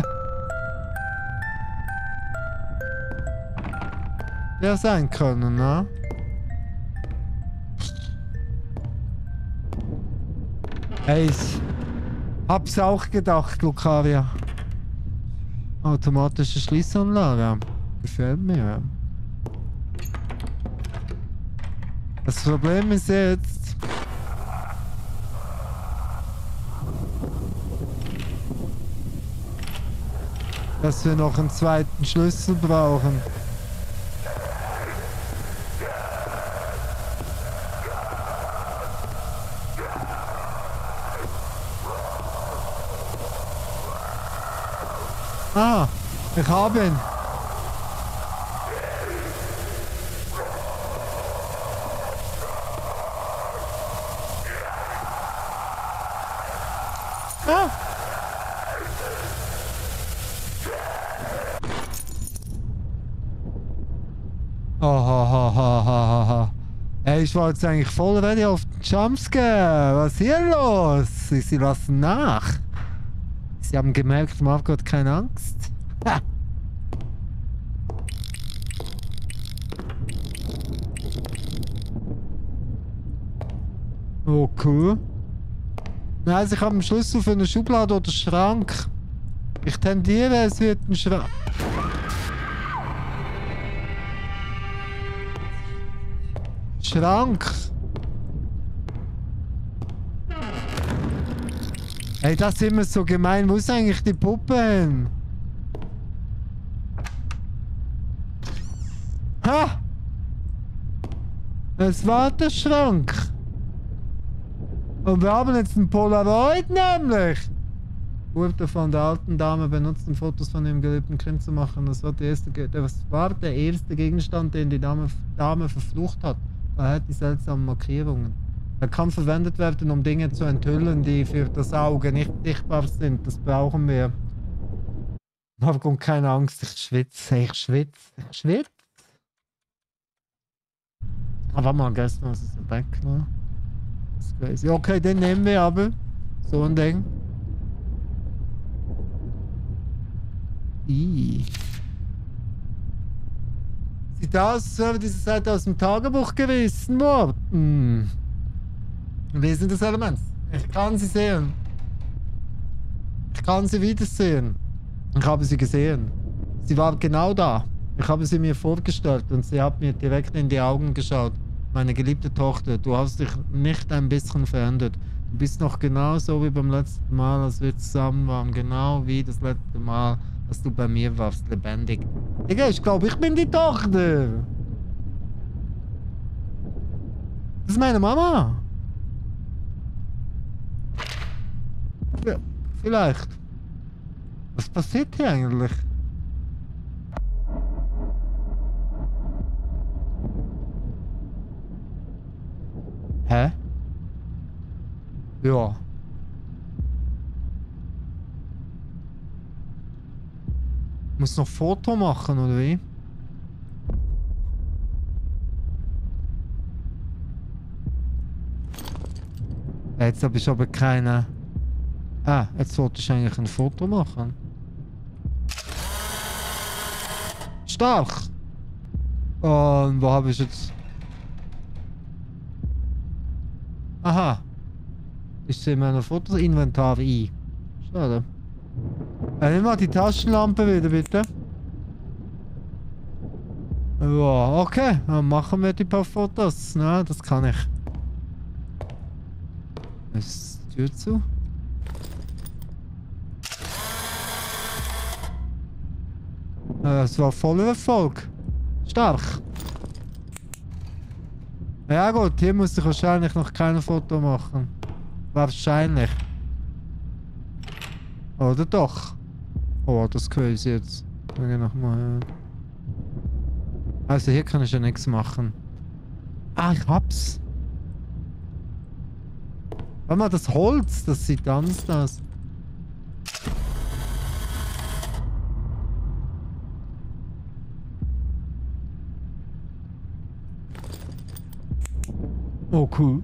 Der sein können, ne? Hey, ich hab's auch gedacht, Lucaria. Automatische Schließanlage. Gefällt mir. Das Problem ist jetzt... dass wir noch einen zweiten Schlüssel brauchen. Ah, ich habe ihn. Ah. Oh, ha, ha, ha, ha, ha. Ey, ich war jetzt eigentlich voll ready auf den Jumpscare. Was ist hier los? Sie, sie lassen nach. Sie haben gemerkt, Marco hat keine Angst. Ha. Oh, cool. Also ich habe einen Schlüssel für eine Schublade oder Schrank. Ich tendiere, es wird ein Schrank. Schrank. Ey, das ist immer so gemein. Wo ist eigentlich die Puppe hin? Ha! Es war der Schrank. Und wir haben jetzt ein Polaroid nämlich. Wurde von der alten Dame benutzt, um Fotos von ihrem geliebten Kind zu machen. Das war, die erste, das war der erste Gegenstand, den die Dame, Dame verflucht hat. Er hat die seltsamen Markierungen. Er kann verwendet werden, um Dinge zu enthüllen, die für das Auge nicht sichtbar sind. Das brauchen wir. Hab keine Angst, ich schwitze, ich schwitze, ich schwitze. Aber mal gestern, was ist der Back, ne? Das ist crazy. Okay, den nehmen wir aber. So ein Ding. Ih. Sieht aus, als wäre diese Seite aus dem Tagebuch gerissen worden. Lesen des Elements. Ich kann sie sehen. Ich kann sie wiedersehen. Ich habe sie gesehen. Sie war genau da. Ich habe sie mir vorgestellt und sie hat mir direkt in die Augen geschaut. Meine geliebte Tochter, du hast dich nicht ein bisschen verändert. Du bist noch genauso wie beim letzten Mal, als wir zusammen waren. Genau wie das letzte Mal, als du bei mir warst, lebendig. Digga, ich glaube, ich bin die Tochter. Das ist meine Mama. Ja, vielleicht. Was passiert hier eigentlich? Hä? Ja. Muss noch Foto machen, oder wie? Jetzt habe ich aber keine... Ah, jetzt sollte ich eigentlich ein Foto machen. Stark! Und wo habe ich jetzt... Aha. Ich sehe meine Fotos Inventar ein. Schade. Äh, nimm mal die Taschenlampe wieder, bitte. Ja, okay. Dann machen wir die paar Fotos. Na, das kann ich. Ist die Tür zu? Äh, es war voller Erfolg. Stark. Ja gut, hier muss ich wahrscheinlich noch kein Foto machen. Wahrscheinlich. Oder doch? Oh, das crazy jetzt. Ich noch mal. Also hier kann ich ja nichts machen. Ah, ich hab's. Warte mal, das Holz, das sieht anders aus. Oh, cool.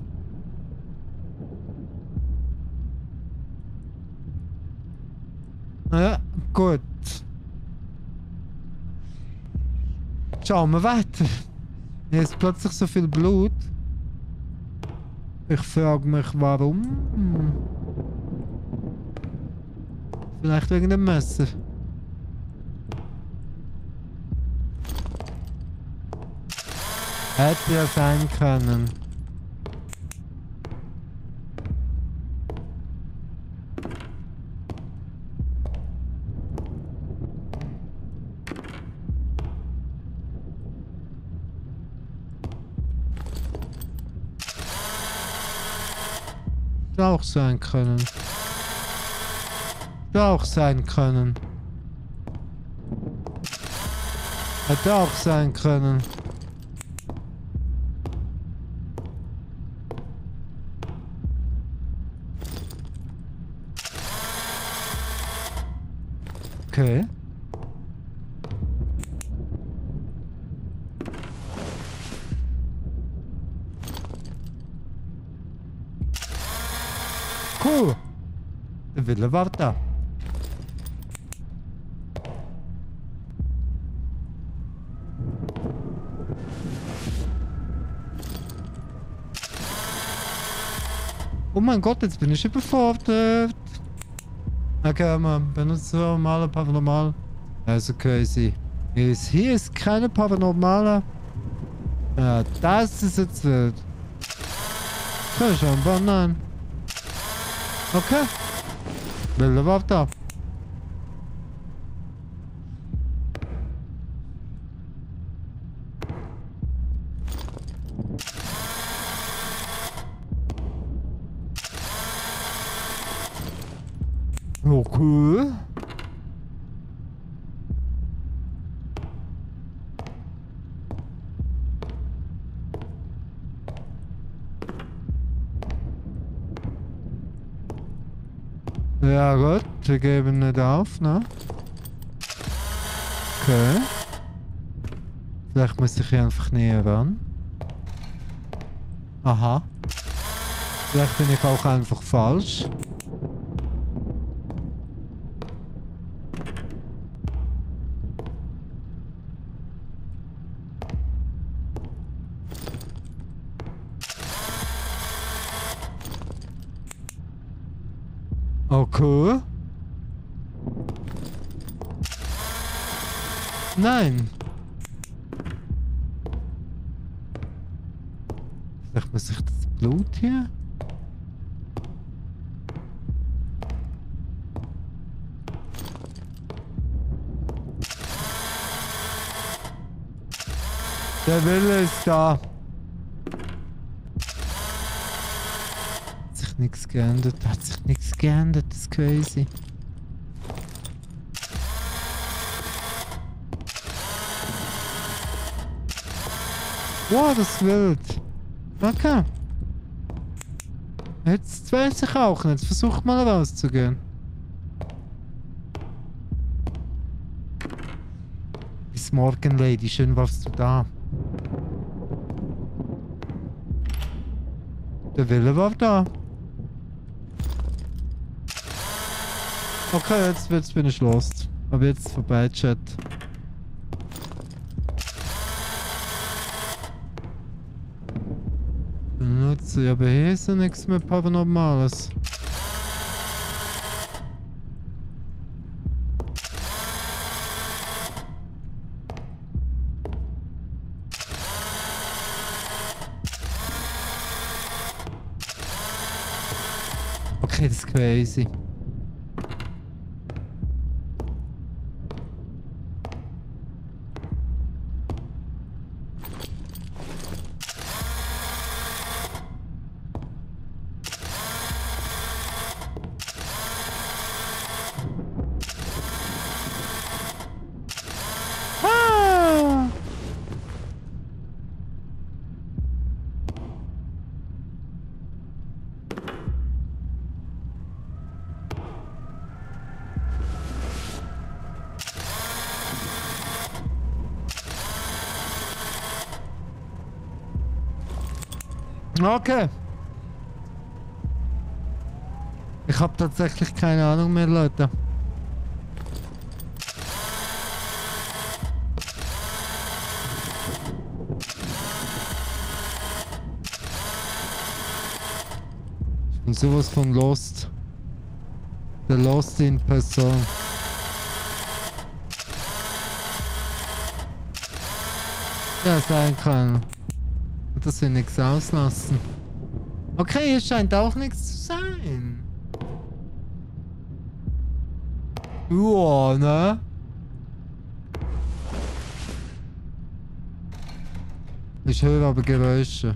Ja, gut. Schauen wir weiter. Hier ist plötzlich so viel Blut. Ich frage mich, warum? Vielleicht wegen dem Messer. Hätte ja sein können. Auch sein können. Auch sein können. Hätte auch sein können. Okay. Cool. Der Wille war da. Oh mein Gott, jetzt bin ich überfordert. Okay, man benutzt so normale Paranormal. Also crazy. Ist, hier ist keine Paranormale. Ja, das ist jetzt wild. Okay, scheinbar nein. Okay. Wille war da. Okay. Ja gut, wir geben nicht auf, ne? Okay. Vielleicht muss ich hier einfach näher ran. Aha. Vielleicht bin ich auch einfach falsch. Okay. Nein. Vielleicht muss ich das Blut hier? Der Wille ist da. Hat sich nichts geändert. Hat sich nichts geändert. Das ist crazy. Wow, das ist wild. Okay. Jetzt weiß ich auch nicht. Versuch mal rauszugehen. Bis morgen, Lady. Schön warst du da. Der Wille war da. Okay, jetzt, jetzt bin ich lost. Aber jetzt vorbei, Chat. Benutze, aber hier ist ja nichts mehr Paranormales. Okay, das ist crazy. Okay. Ich habe tatsächlich keine Ahnung mehr, Leute. Ich bin sowas von lost. Der Lost in Person. Ja, sein kann. Dass wir nichts auslassen. Okay, hier scheint auch nichts zu sein. Joa, ne? Ich höre aber Geräusche.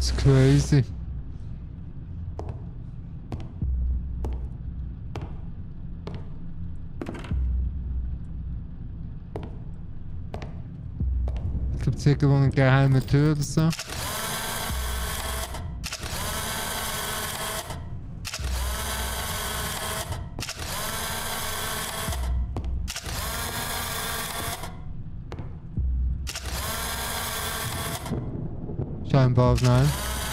It's crazy. Ich glaube, es ist irgendwo eine geheime Tür oder so. Scheinbar, nein.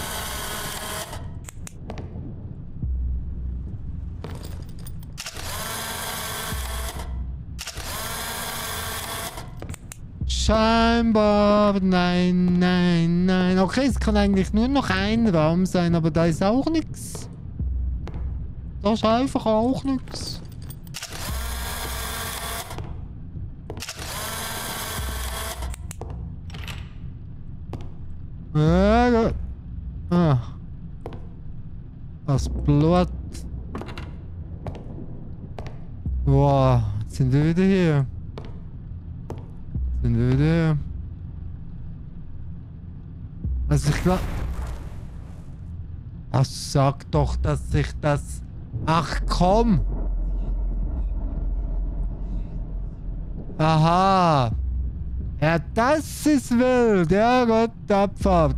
Scheinbar, nein, nein, nein. Okay, es kann eigentlich nur noch ein Raum sein, aber da ist auch nichts. Da ist einfach auch nichts. Ja, ah. Das Blut. Wow, jetzt sind wir wieder hier. Sind wir wieder hier. Also ich glaube... Ach, sag doch, dass ich das... Ach komm! Aha! Ja, das ist wild! Ja gut, Abfahrt!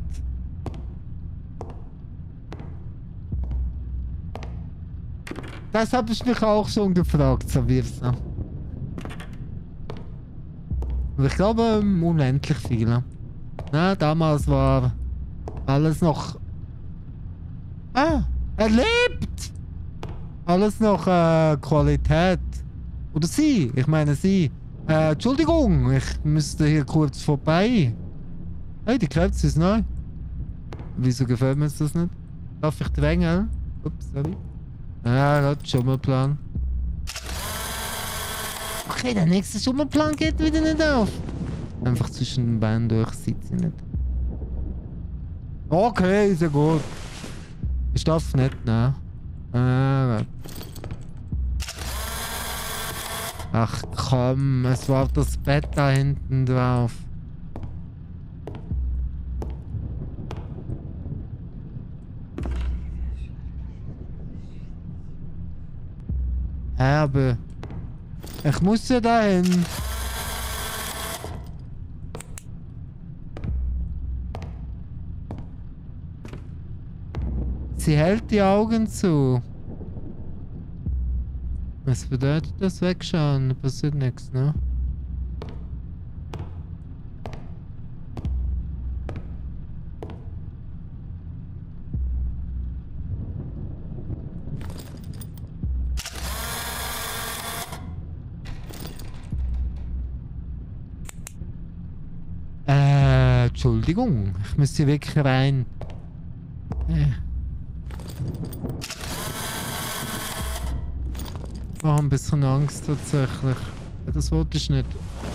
Das habe ich mich auch schon gefragt, so wie es noch. Aber ich glaube, um, unendlich viele. Na, damals war alles noch... Ah, er lebt! Alles noch äh, Qualität. Oder sie, ich meine sie. Äh, Entschuldigung, ich müsste hier kurz vorbei. Hey, die Krebs ist neu. Wieso gefällt mir das nicht? Darf ich drängeln? Ups, sorry. Ja, gut, Schummelplan. Okay, der nächste Schummelplan geht wieder nicht auf. Einfach zwischen den Beinen durch, sieht sie nicht. Okay, ist ja gut. Ich darf nicht, ne? Ah, gut. Ach komm, es war das Bett da hinten drauf. Ja, aber ich muss ja dahin. Sie hält die Augen zu. Was bedeutet das? Wegschauen? Da passiert nichts, ne? Äh, Entschuldigung. Ich muss hier wirklich rein. Äh. Ich habe ein bisschen Angst tatsächlich. Das wollte ich nicht.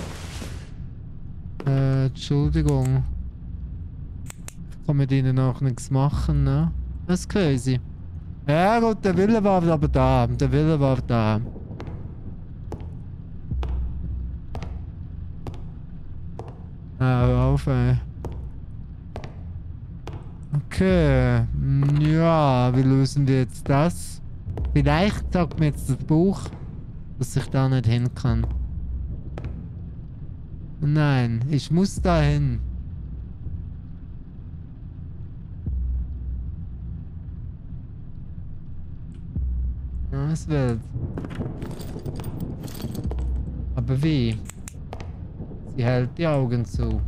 Äh, Entschuldigung. Ich kann mit ihnen auch nichts machen, ne? Das ist crazy. Ja gut, der Wille war aber da. Der Wille war da. Ah, hör auf, ey. Okay. Ja, wie lösen wir jetzt das? Vielleicht sagt mir jetzt das Buch, dass ich da nicht hin kann. Nein, ich muss da hin. Das wird. Aber wie? Sie hält die Augen zu.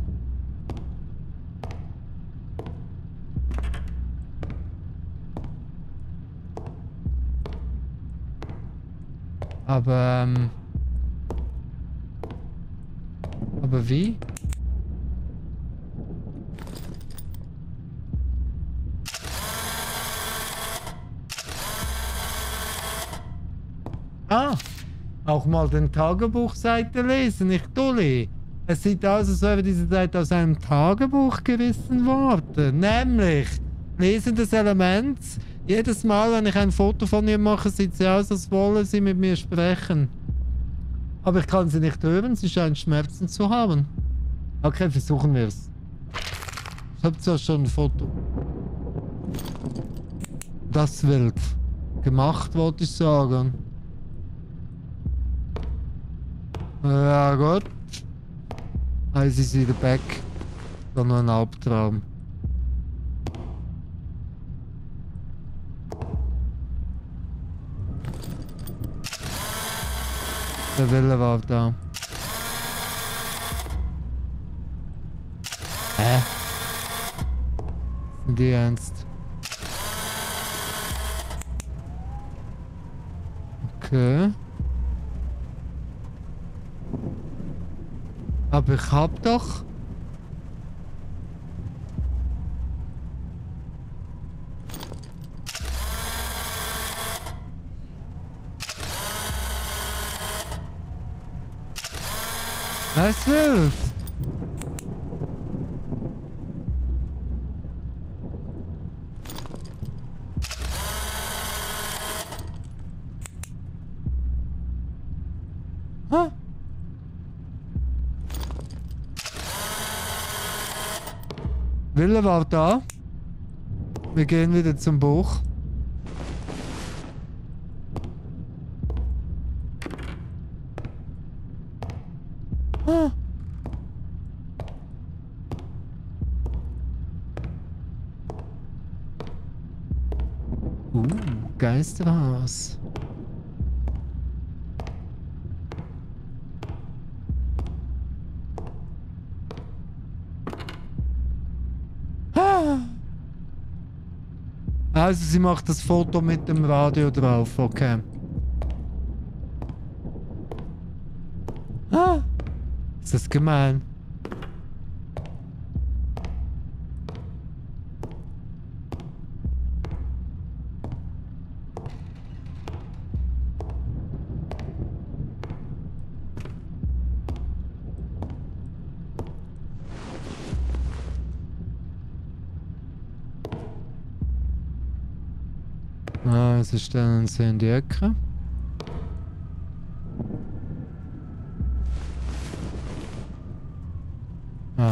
Aber, ähm... Aber wie? Ah! Auch mal den Tagebuchseite lesen, nicht Dulli. Es sieht aus, als wäre diese Seite aus einem Tagebuch gerissen worden. Nämlich, Lesen des Elements. Jedes Mal, wenn ich ein Foto von ihr mache, sieht sie aus, als wolle sie mit mir sprechen. Aber ich kann sie nicht hören, sie scheint Schmerzen zu haben. Okay, versuchen wir es. Ich habe zwar schon ein Foto. Das wild. Gemacht, wollte ich sagen. Ja gut. Eins ist wieder back. Dann nur ein Albtraum. Der Wille war da. Hä? Sind die ernst? Okay. Aber ich hab doch... Was willst? Huh? Wille war da. Wir gehen wieder zum Buch. Huh? Uh, Geisterhaus. Also sie macht das Foto mit dem Radio drauf, okay. Ah, ist das gemein? Ah, sie stellen sie in die Ecke. Ah.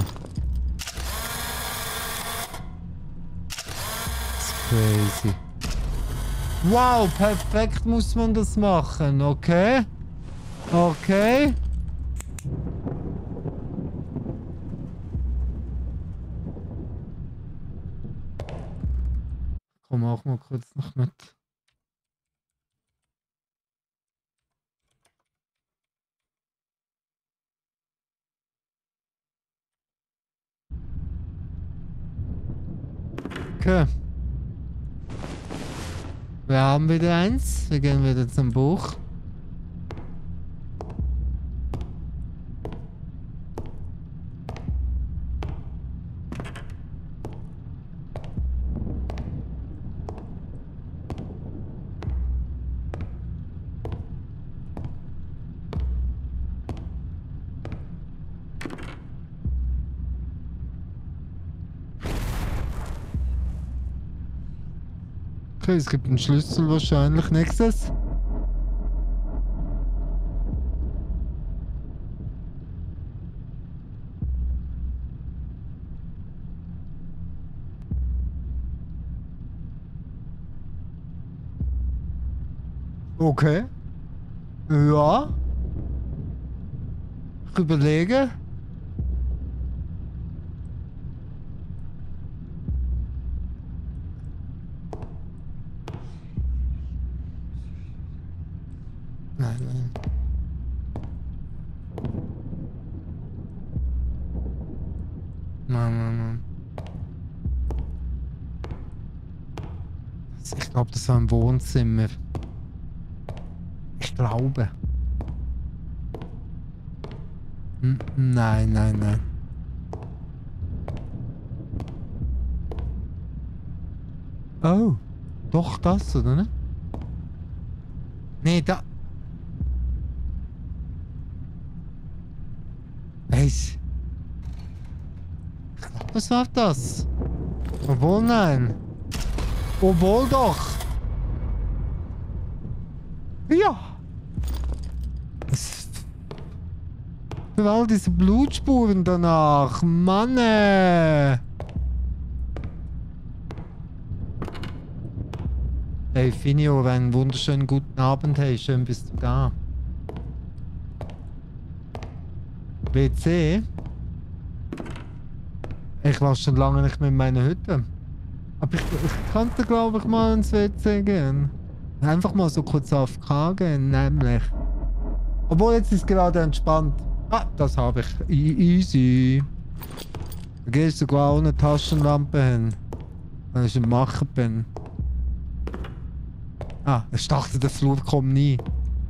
That's crazy. Wow, perfekt muss man das machen, okay? Okay. Komm auch mal kurz noch mit. Okay. Wir haben wieder eins. Wir gehen wieder zum Buch. Okay, es gibt einen Schlüssel wahrscheinlich. Nächstes. Okay. Ja. Ich überlege. Nein, nein. Nein, nein, nein. Ich glaube, das war ein Wohnzimmer. Ich glaube. Hm, nein, nein, nein. Oh. Doch das, oder ne? Nee, da... Was? Was war das? Obwohl nein. Obwohl doch. Ja. Es für all diese Blutspuren danach. Mann. Ey. Hey Finio, einen wunderschönen guten Abend. Hey, schön bist du da. W C? Ich war schon lange nicht mehr in meiner Hütte. Aber ich, ich könnte, glaube ich, mal ins W C gehen. Einfach mal so kurz auf K gehen, nämlich. Obwohl, jetzt ist gerade entspannt. Ah, das habe ich. E easy. Da gehe ich sogar ohne Taschenlampe hin. Weil ich ein Macher bin. Ah, ich dachte, der Flur kommt nie.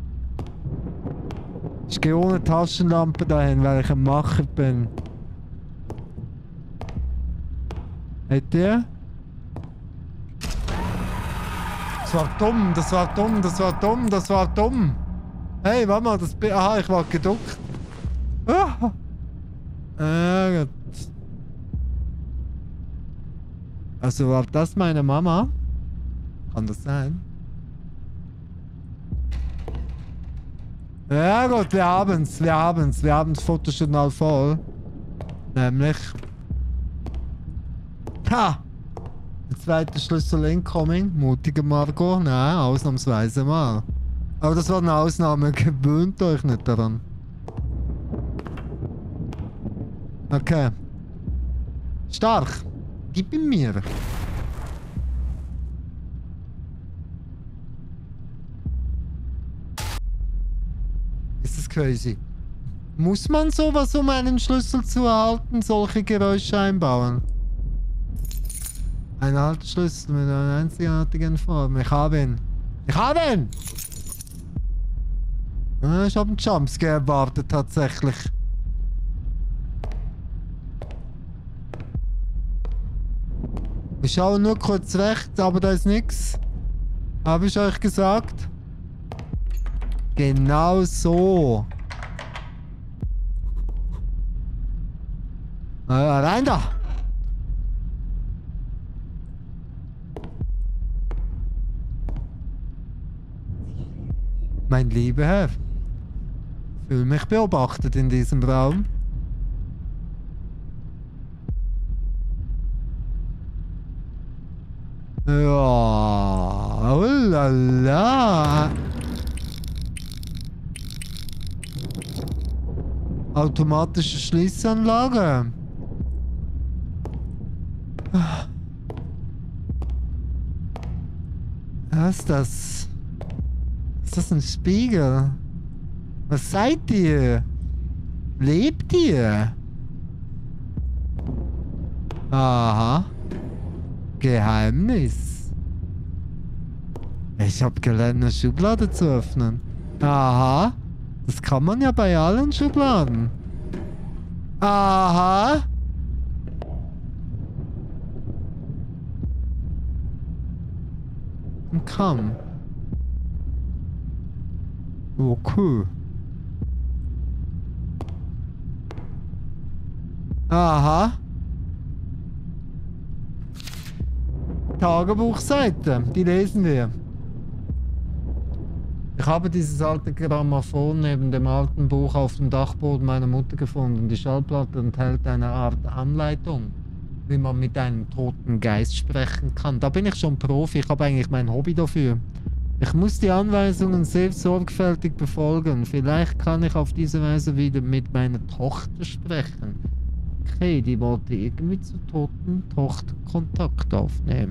Ich gehe ohne Taschenlampe dahin, weil ich ein Macher bin. Hätt ihr? Das war dumm, das war dumm, das war dumm, das war dumm. Hey, warte mal, das bin... Aha, ich war geduckt. Ah. Äh, gut. Also war das meine Mama? Kann das sein? Ja gut, wir haben's, wir haben's, wir haben das Fotojournal voll. Nämlich... Ha! Der zweite Schlüssel incoming. Mutige Margot. Nein, ausnahmsweise mal. Aber das war eine Ausnahme. Gewöhnt euch nicht daran. Okay. Stark. Gib ihn mir. Ist das crazy? Muss man sowas, um einen Schlüssel zu erhalten, solche Geräusche einbauen? Ein alter Schlüssel mit einer einzigartigen Form. Ich habe ihn. Ich habe ihn! Ah, ich habe einen Jumpscare erwartet, tatsächlich. Ich schaue nur kurz rechts, aber da ist nichts. Habe ich euch gesagt? Genau so. Ah, rein da! Mein lieber Herr, fühle mich beobachtet in diesem Raum. Ja, oh la la. Automatische Schließanlage. Was ist das? Ist das ein Spiegel? Was seid ihr? Lebt ihr? Aha. Geheimnis. Ich habe gelernt, eine Schublade zu öffnen. Aha. Das kann man ja bei allen Schubladen. Aha. Und komm. Okay. Aha. Tagebuchseite, die lesen wir. Ich habe dieses alte Grammophon neben dem alten Buch auf dem Dachboden meiner Mutter gefunden. Die Schallplatte enthält eine Art Anleitung, wie man mit einem toten Geist sprechen kann. Da bin ich schon Profi, ich habe eigentlich mein Hobby dafür. Ich muss die Anweisungen sehr sorgfältig befolgen. Vielleicht kann ich auf diese Weise wieder mit meiner Tochter sprechen. Okay, die wollte irgendwie zur toten Tochter Kontakt aufnehmen.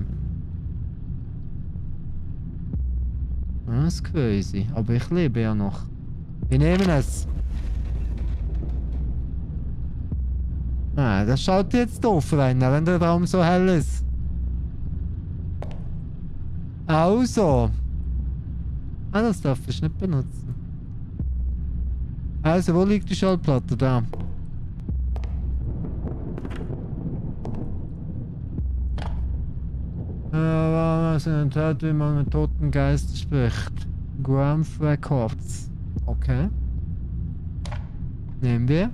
Das ist crazy, aber ich lebe ja noch. Wir nehmen es. Ah, das schaut jetzt doof rein, wenn der Raum so hell ist. Also. Ah, das darf ich nicht benutzen. Also, wo liegt die Schallplatte? Da. Ja, was enthält, wie man mit toten Geistern spricht. Graham Records. Okay. Nehmen wir.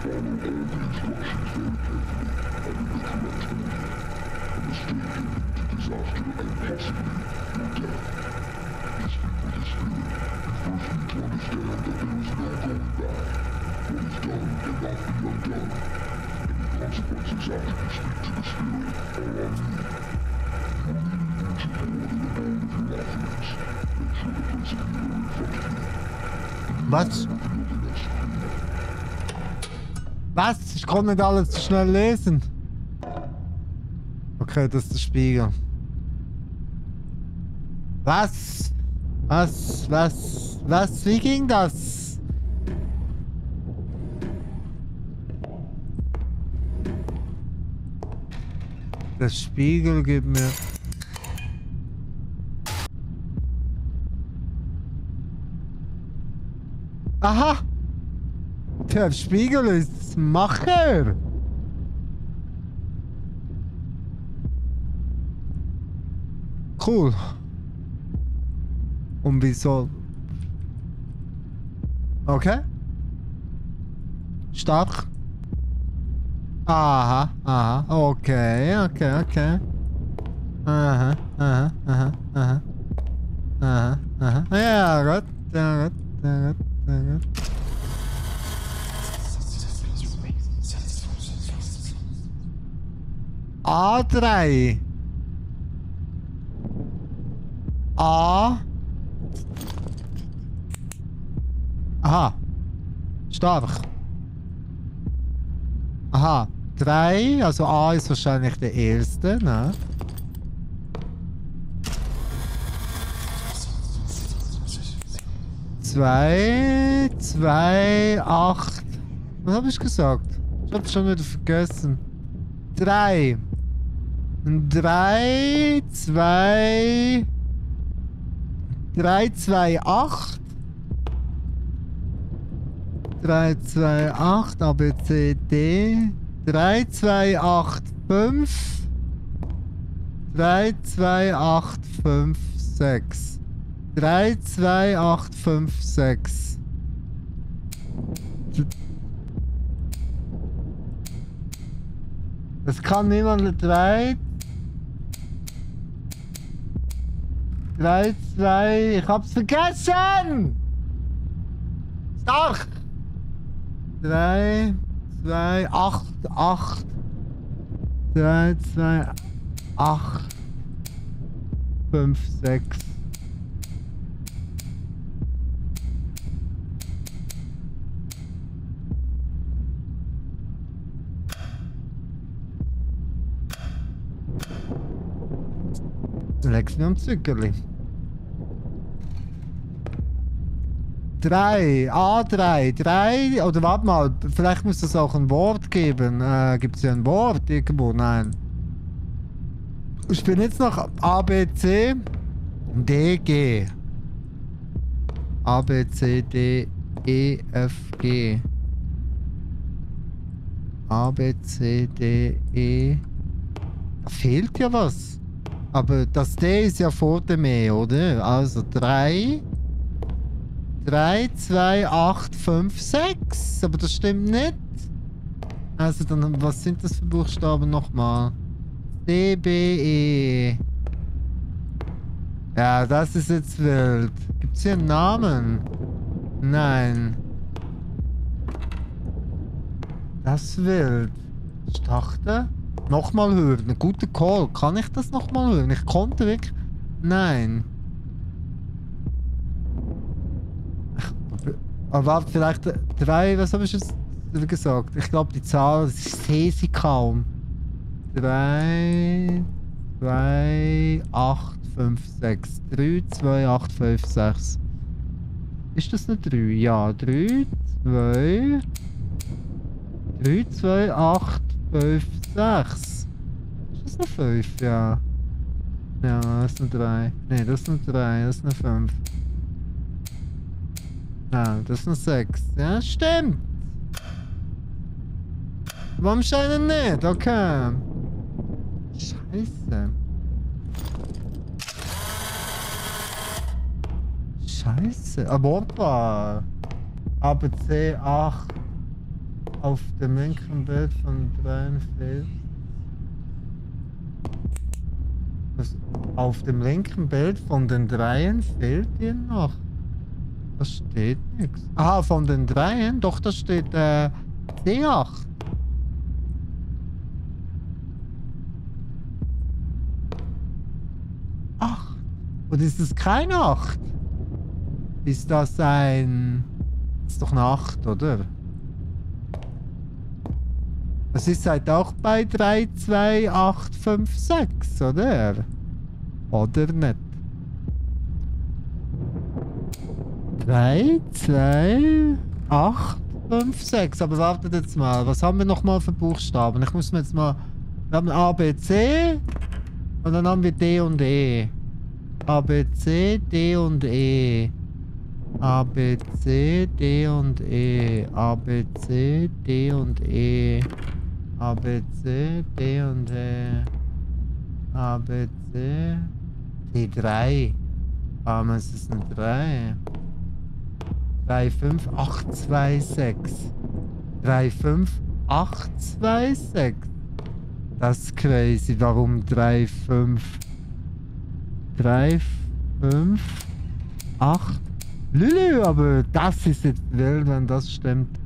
Was? Was? Ich konnte nicht alles so schnell lesen. Okay, das ist der Spiegel. Was? Was? Was? Was? Wie ging das? Der Spiegel gibt mir... Aha! Der Spiegel ist Macher! Cool. Und wieso? Okay. Stark. Aha, aha. Okay, okay, okay. Aha, aha, aha, aha. Aha, aha. Ja, gut, ja, gut, ja, gut, ja, gut. A drei. A. Aha. Stark. Aha. drei. Also A ist wahrscheinlich der erste, ne? zwei, zwei, acht. Was habe ich gesagt? Ich habe schon wieder vergessen. drei. drei, zwei, drei, zwei, acht. drei, zwei, acht, A, B, C, D. drei, zwei, acht, fünf. drei, zwei, acht, fünf, sechs. drei, zwei, acht, fünf, sechs. Das kann niemand. drei. drei, zwei. Ich hab's vergessen! Stark! drei, zwei, acht, acht. drei, zwei, acht, fünf, sechs. Lex mir am Zückerli. drei, A drei, drei, oder warte mal, vielleicht muss es auch ein Wort geben. Äh, gibt es ja ein Wort irgendwo? Nein. Ich bin jetzt noch A, B, C, D, G. A, B, C, D, E, F, G. A, B, C, D, E. Da fehlt ja was. Aber das D ist ja vor dem E, oder? Also drei. drei, zwei, acht, fünf, sechs. Aber das stimmt nicht. Also dann, was sind das für Buchstaben nochmal? D, B, E. Ja, das ist jetzt wild. Gibt es hier einen Namen? Nein. Das ist wild. Ich dachte... Nochmal hören. Ein guter Call. Kann ich das nochmal hören? Ich konnte wirklich... Nein. Aber warte, vielleicht drei... Was habe ich jetzt gesagt? Ich glaube, die Zahl... Ich sehe sie kaum. drei, zwei, acht, fünf, sechs. drei, zwei, acht, fünf, sechs. Ist das eine drei? Ja, drei, zwei... drei, zwei, acht, fünf, sechs. Ist das eine fünf? Ja. Ja, das ist eine drei. Ne, das ist eine drei, das ist eine fünf. Ja, das ist eine sechs. Ja, stimmt. Warum scheinen nicht? Okay. Scheiße. Scheiße. Aber Opa. A, B, C, acht. Auf dem linken Bild von dreien fehlt. Was, auf dem linken Bild von den Dreien fehlt dir noch. Da steht nichts. Aha, von den Dreien? Doch, da steht äh, C acht. acht. Und ist es kein acht? Ist das ein... Das ist doch eine acht, oder? Das ist halt auch bei drei zwei acht fünf sechs, oder? Oder nicht? drei zwei acht fünf sechs. Aber wartet jetzt mal. Was haben wir nochmal für Buchstaben? Ich muss mir jetzt mal... Wir haben A, B, C. Und dann haben wir D und E. A, B, C, D und E. A, B, C, D und E. A, B, C, D und E. A, B, C, D und E. A, B, C. D drei. Warum ist es eine drei? drei fünf acht zwei sechs. drei fünf acht zwei sechs. Das ist crazy. Warum drei fünf? drei fünf acht. Lülü, aber das ist jetzt wild, wenn das stimmt.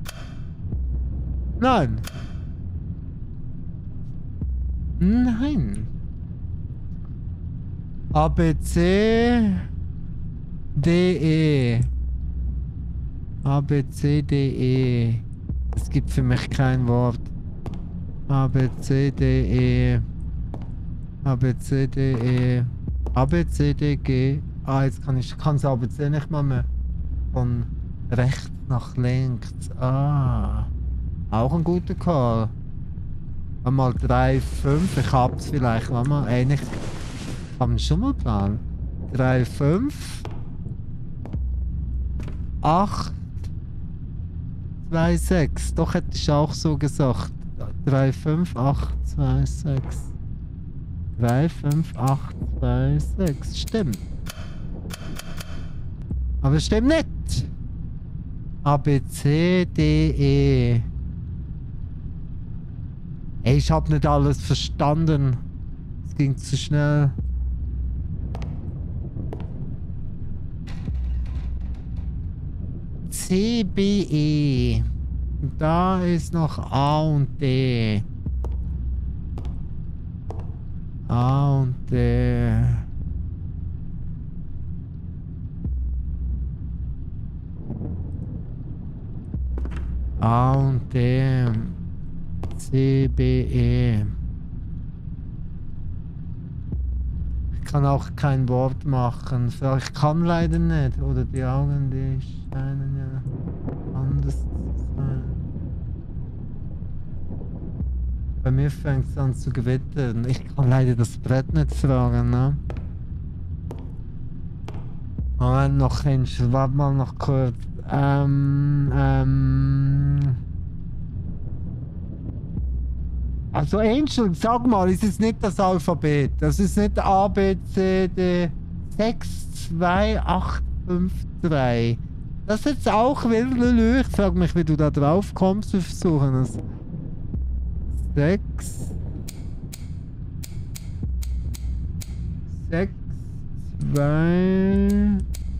Nein. Nein. A, B, C, D, E. A, B, C, D, E. Es gibt für mich kein Wort. A, B, C, D, E. A, B, C, D, E. A, B, C, D, G. Ah, jetzt kann ich kann A, B, C nicht mal mehr. Von rechts nach links. Ah. Auch ein guter Call. Mal drei, fünf. Ich hab's vielleicht. Mal ähnlich. Haben wir schon mal Plan. drei, fünf. acht. zwei, sechs. Doch hätte ich auch so gesagt. drei, fünf, acht, zwei, sechs. drei, fünf, acht, zwei, sechs. Stimmt. Aber es stimmt nicht. A, B, C, D, E. Ey, ich hab nicht alles verstanden. Es ging zu schnell. C, B, E. Da ist noch A und D. A und D. A und D. C, B, E. Ich kann auch kein Wort machen. Ich kann leider nicht. Oder die Augen, die scheinen ja anders zu sein. Bei mir fängt es an zu gewittern. Ich kann leider das Brett nicht fragen, ne? Moment, noch ein, warte mal noch kurz. Ähm, ähm... Also Angel, sag mal, ist es nicht das Alphabet? Das ist nicht A, B, C, D, sechs, zwei, acht, fünf, drei. Das ist jetzt auch wild. Ich frag mich, wie du da drauf kommst. Wir versuchen es. sechs. sechs, zwei,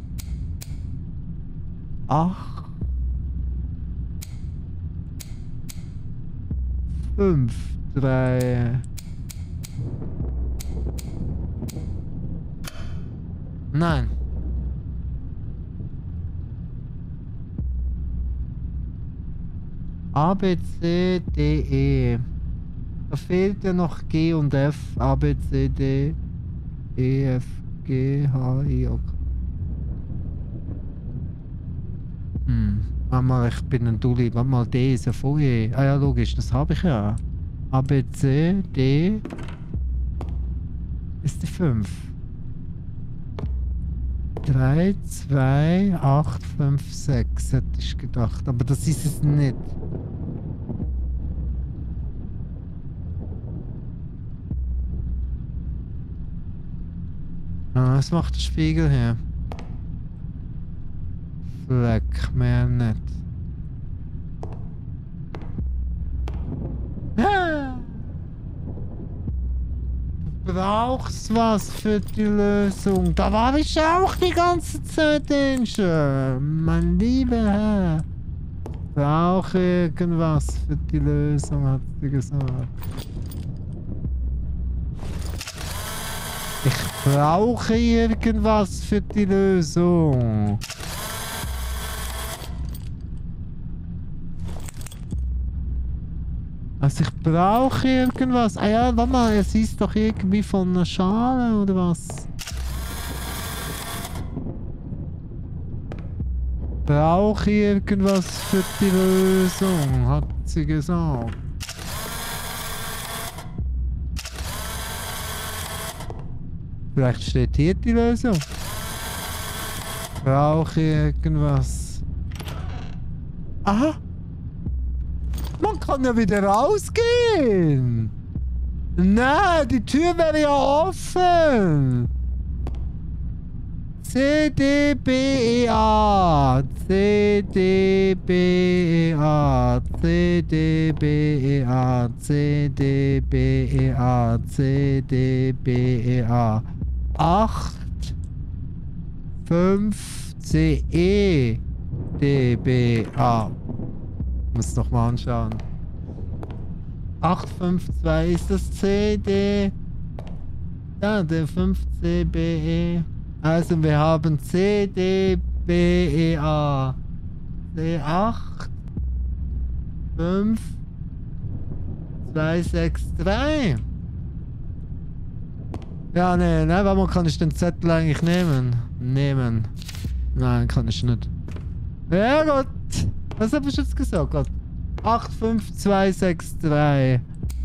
acht, fünf, drei. Nein. A, B, C, D, E. Da fehlt ja noch G und F. A, B, C, D, E, F, G, H, I, O, K. Hm. Warte mal, ich bin ein Dulli. Warte mal, D ist ja voll E. Ah ja, logisch, das habe ich ja. A, B, C, D ist die fünf. drei, zwei, acht, fünf, sechs hätte ich gedacht. Aber das ist es nicht. Ah, was macht der Spiegel hier? Fleck, mehr nicht. brauchst was für die Lösung. Da war ich auch die ganze Zeit, Angel. Mein lieber Herr. Ich brauche irgendwas für die Lösung, hat sie gesagt. Ich brauche irgendwas für die Lösung. Also ich brauche irgendwas. Ah ja, warte mal, es ist doch irgendwie von einer Schale oder was? Brauche irgendwas für die Lösung, hat sie gesagt. Vielleicht steht hier die Lösung. Brauche irgendwas. Aha! Man kann ja wieder rausgehen. Nein, die Tür wäre ja offen. C D B E A. C D B E A. C D B E A. C D B E A. C D B E A. acht fünf C E D B A. Muss noch mal anschauen. acht fünf zwei ist das C D. Ja, der fünf C B E. Also wir haben C D B E A. C acht fünf zwei sechs drei. Ja, ne, ne, warum kann ich den Zettel eigentlich nehmen? Nehmen. Nein, kann ich nicht. Ja, Gott. Was hab ich jetzt gesagt? Gott. acht fünf zwei sechs drei.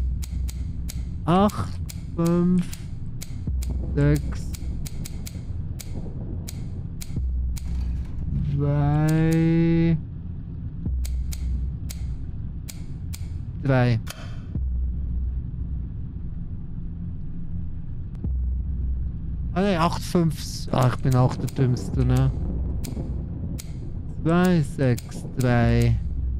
acht fünf sechs zwei drei. Ah ne, acht fünf. Ah, ich bin auch der Dümmste, ne? zwei sechs drei.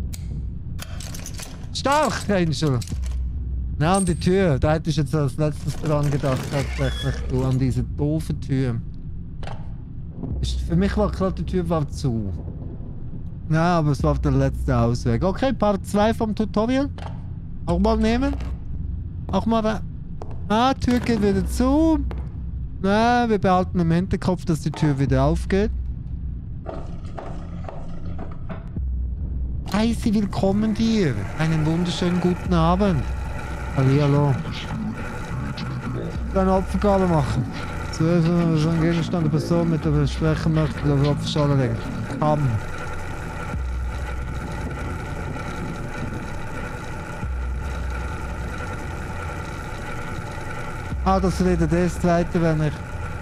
Stark, Angel! Na, an die Tür. Da hätte ich jetzt als letztes dran gedacht, tatsächlich. Du, an diese doofe Tür. Ist, für mich war gerade die Tür war zu. Ja, aber es war der letzte Ausweg. Okay, Part zwei vom Tutorial. Auch mal nehmen. Auch mal rein. Ah, Tür geht wieder zu. Na, wir behalten im Hinterkopf, dass die Tür wieder aufgeht. Heiße willkommen dir. Einen wunderschönen guten Abend. Hallihallo. Eine Opfergabe machen. Zuerst so ein Gegenstand, eine Person mit der wir sprechen möchte, die Opferschale legen. Haben. Ah, das redet erst weiter, wenn ich...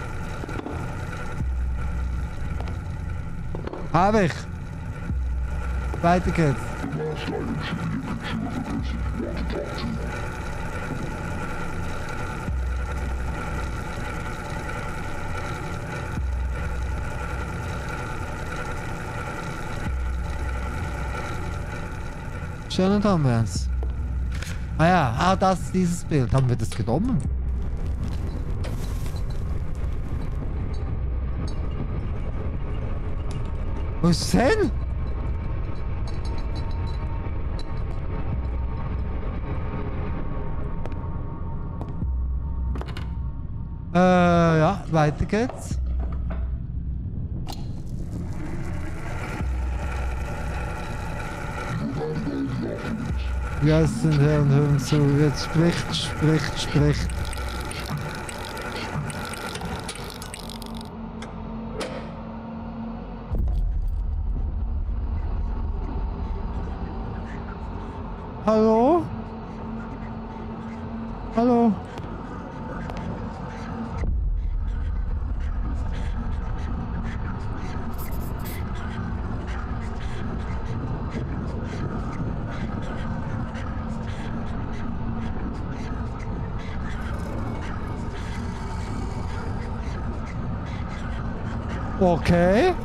Hab ich! Weiter geht's. Schön, haben wir es. Ah ja, ah, das ist dieses Bild. Haben wir das genommen? Wo ist es denn? Äh, ja, weiter geht's. Ja, es sind Herren, hören zu. Jetzt spricht, spricht, spricht. Hallo? Hallo? Okay.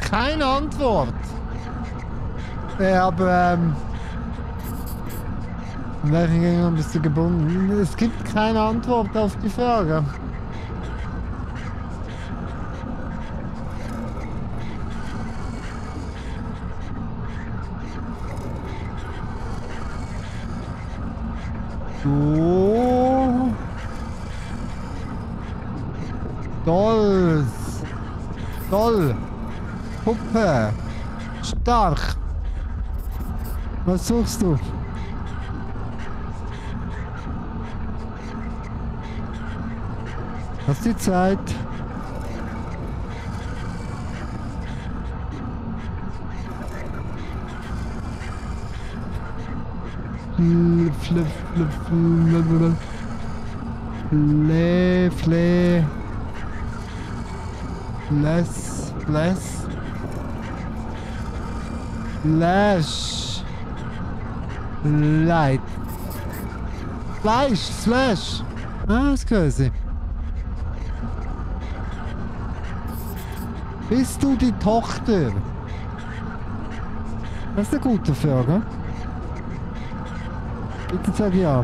keine Antwort. Ja, aber ähm... in welchen Gegner bist du gebunden? Es gibt keine Antwort auf die Frage. So. Stolz. Toll. Puppe. Stark. Was suchst du? Hast die Zeit? Fl, fl, fl, fl, fle, fle. Less, less. Flash. Light. Fleisch, Slash. Ah, das können sie. Bist du die Tochter? Das ist eine gute Frage. Bitte sag ja.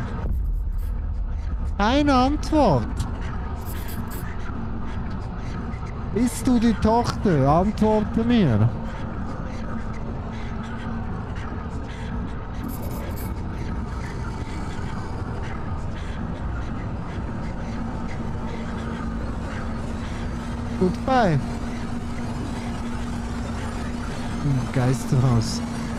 Keine Antwort. Bist du die Tochter? Antworte mir. Goodbye. Im Geisterhaus.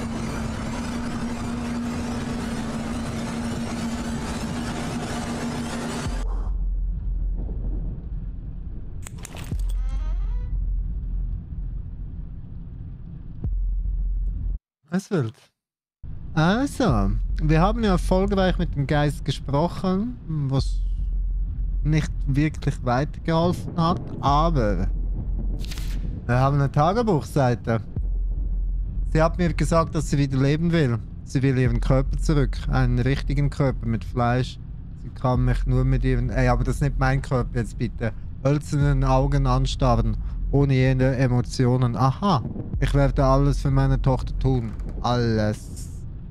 Was wild. Also, wir haben ja erfolgreich mit dem Geist gesprochen, was nicht wirklich weitergeholfen hat, aber wir haben eine Tagebuchseite. Sie hat mir gesagt, dass sie wieder leben will. Sie will ihren Körper zurück, einen richtigen Körper mit Fleisch. Sie kann mich nur mit ihren... Ey, aber das ist nicht mein Körper jetzt bitte. Hölzernen Augen anstarren, ohne jene Emotionen. Aha, ich werde alles für meine Tochter tun. Alles.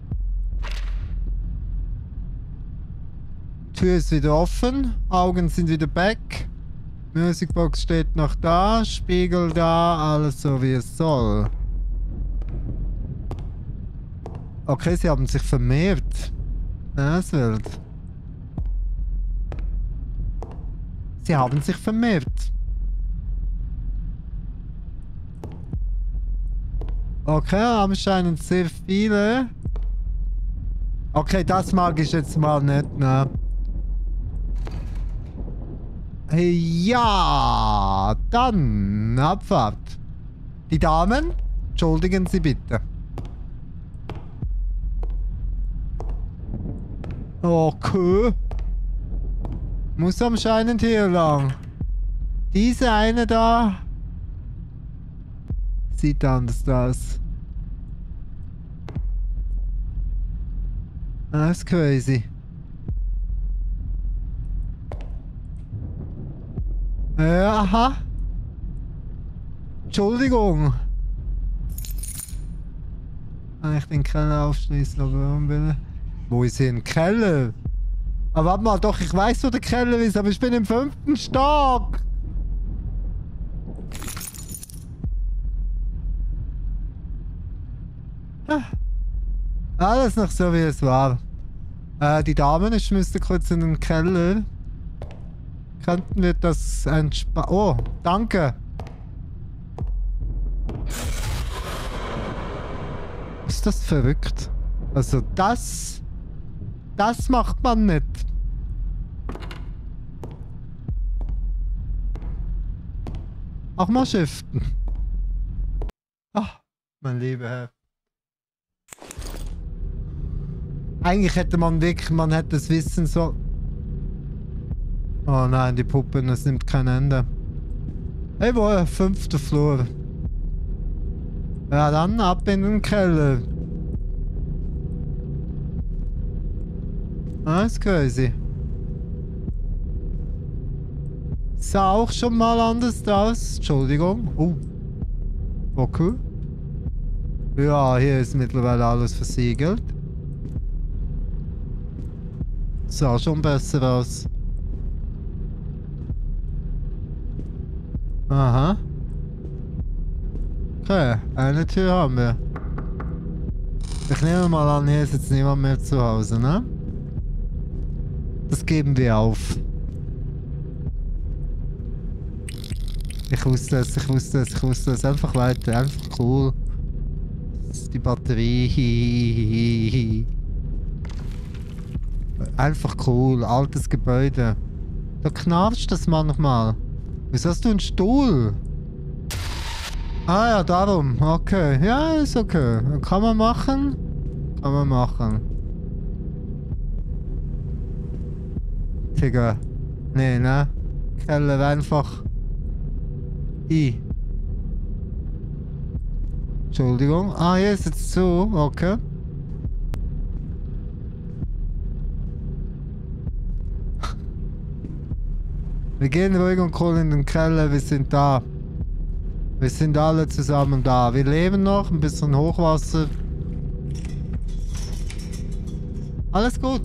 Tür ist wieder offen, Augen sind wieder back. Musicbox steht noch da, Spiegel da, alles so wie es soll. Okay, sie haben sich vermehrt. Das ist wild. Sie haben sich vermehrt. Okay, anscheinend sehr viele. Okay, das mag ich jetzt mal nicht, ne? Ja, dann Abfahrt. Die Damen, entschuldigen Sie bitte. Okay. Muss anscheinend hier lang. Diese eine da sieht anders aus. Das ist crazy. Ja, aha. Entschuldigung. Kann ich den Keller aufschließen, aber warum will? Wo ist hier ein Keller? Aber warte mal, doch, ich weiß, wo der Keller ist, aber ich bin im fünften Stock. Ah. Alles noch so, wie es war. Äh, die Damen, ich müsste kurz in den Keller. Könnten wir das entspannen? Oh, danke. Ist das verrückt? Also das... Das macht man nicht. Auch mal shiften. Ach, mein lieber Herr. Eigentlich hätte man wirklich, man hätte es wissen sollen. Oh nein, die Puppe, das nimmt kein Ende. Hey, wo? Fünfter Flur. Ja, dann ab in den Keller. Das ist crazy. Sah auch schon mal anders aus. Entschuldigung. Oh. Okay. Ja, hier ist mittlerweile alles versiegelt. Sah schon besser aus. Aha. Okay, eine Tür haben wir. Ich nehme mal an, hier ist jetzt niemand mehr zu Hause, ne? Das geben wir auf. Ich wusste es, ich wusste es, ich wusste es. Einfach weiter, einfach cool. Das ist die Batterie. Einfach cool, altes Gebäude. Da knatscht das manchmal. Wieso hast du einen Stuhl? Ah ja, darum. Okay. Ja, ist okay. Kann man machen? Kann man machen. Digga. Nee, ne? Keller einfach. I. Entschuldigung. Ah, hier ist jetzt zu. Okay. Wir gehen ruhig und cool in den Keller. Wir sind da. Wir sind alle zusammen da. Wir leben noch. Ein bisschen Hochwasser. Alles gut.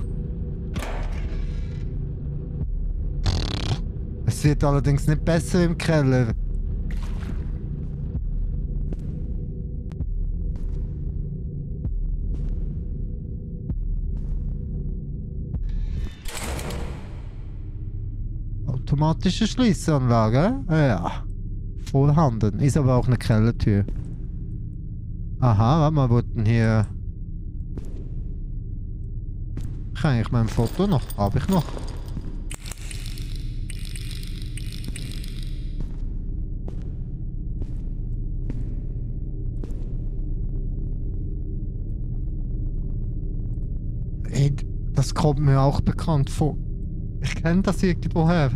Es wird allerdings nicht besser im Keller. Automatische Schließanlage? Ja. Vorhanden. Ist aber auch eine Kellertür. Aha, warte mal, wurden hier... Kann ich mein Foto noch? Habe ich noch? Ey, das kommt mir auch bekannt vor. Ich kenne das irgendwoher.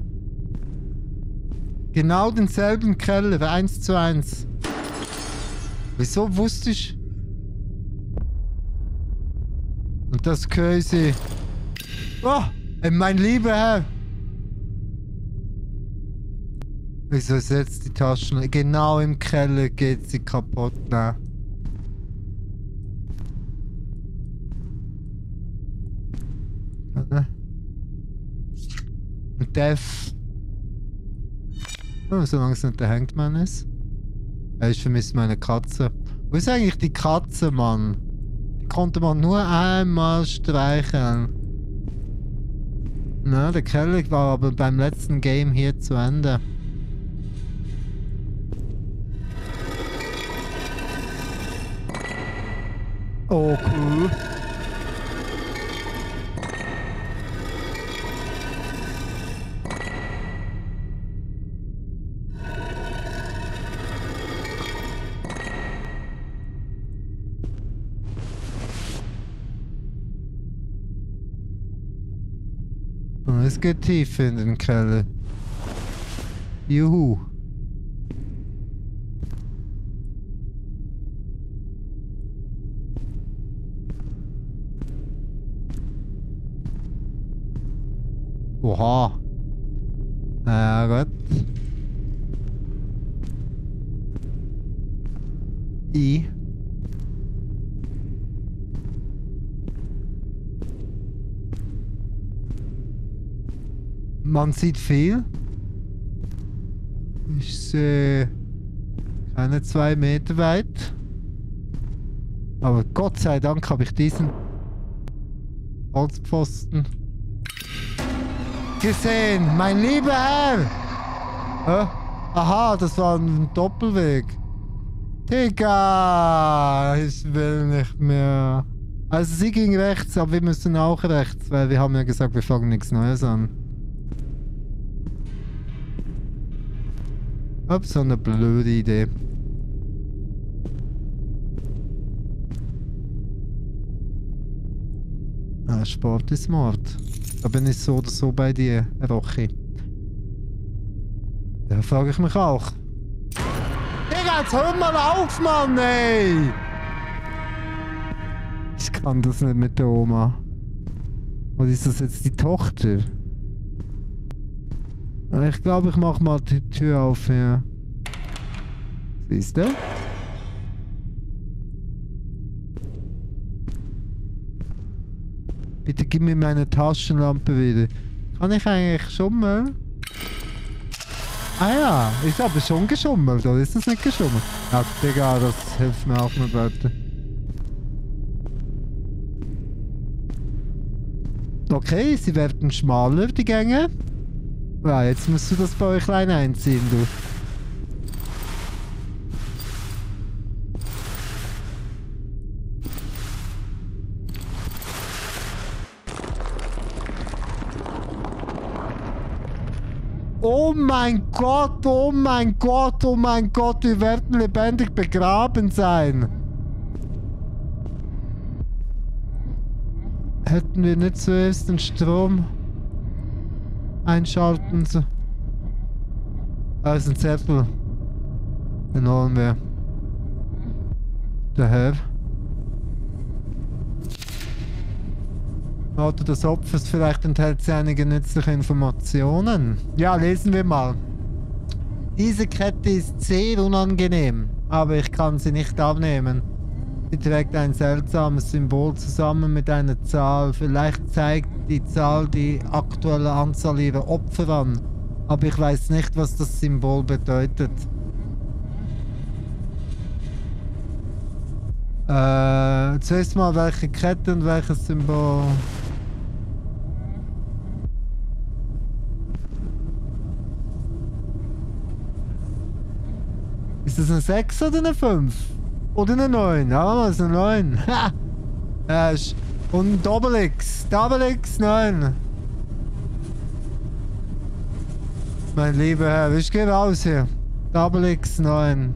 Genau denselben Keller, eins zu eins. Wieso wusste ich? Und das crazy. Oh, ey, mein lieber Herr. Wieso ist jetzt die Taschen? Genau im Keller geht sie kaputt. Na. Und Death. Oh, solange es nicht der Hangman ist. Ja, ich vermisse meine Katze. Wo ist eigentlich die Katze, Mann? Die konnte man nur einmal streicheln. Na, der Keller war aber beim letzten Game hier zu Ende. Oh, cool. Es geht tief in den Keller. Juhu. Oha. Na ja, gut. I. Man sieht viel. Ich sehe keine zwei Meter weit. Aber Gott sei Dank habe ich diesen Holzpfosten gesehen. Mein lieber Herr! Hä? Aha, das war ein Doppelweg. Digga! Ich will nicht mehr. Also sie ging rechts, aber wir müssen auch rechts, weil wir haben ja gesagt, wir fangen nichts Neues an. Hab so eine blöde Idee. Ah, Sport ist Mord. Da bin ich so oder so bei dir, Rochi. Da frage ich mich auch. Digga, jetzt hör mal auf, Mann, ey! Ich kann das nicht mit der Oma. Oder ist das jetzt die Tochter? Ich glaube, ich mach mal die Tür auf hier. Siehst du? Bitte gib mir meine Taschenlampe wieder. Kann ich eigentlich schummeln? Ah ja, ist aber schon geschummelt, oder ist das nicht geschummelt? Ja, Digga, das hilft mir auch nicht weiter. Okay, sie werden schmaler, die Gänge. Ja, jetzt musst du das Bäuchlein einziehen, du. Oh mein Gott, oh mein Gott, oh mein Gott, wir werden lebendig begraben sein. Hätten wir nicht zuerst den Strom einschalten sollen? Da ist ein Zettel. Den holen wir. Der Herr. Auto des Opfers, vielleicht enthält sie einige nützliche Informationen. Ja, lesen wir mal. Diese Kette ist sehr unangenehm, aber ich kann sie nicht abnehmen. Sie trägt ein seltsames Symbol zusammen mit einer Zahl. Vielleicht zeigt die Zahl die aktuelle Anzahl ihrer Opfer an, aber ich weiß nicht, was das Symbol bedeutet. Äh, zuerst mal welche Kette und welches Symbol. Ist das eine sechs oder eine fünf? Oder eine neun? Ja, das ist eine neun. Ha! Ja, und ein Doppel X. Doppel X neun. Mein lieber Herr, ich gehe raus hier. Doppel X neun.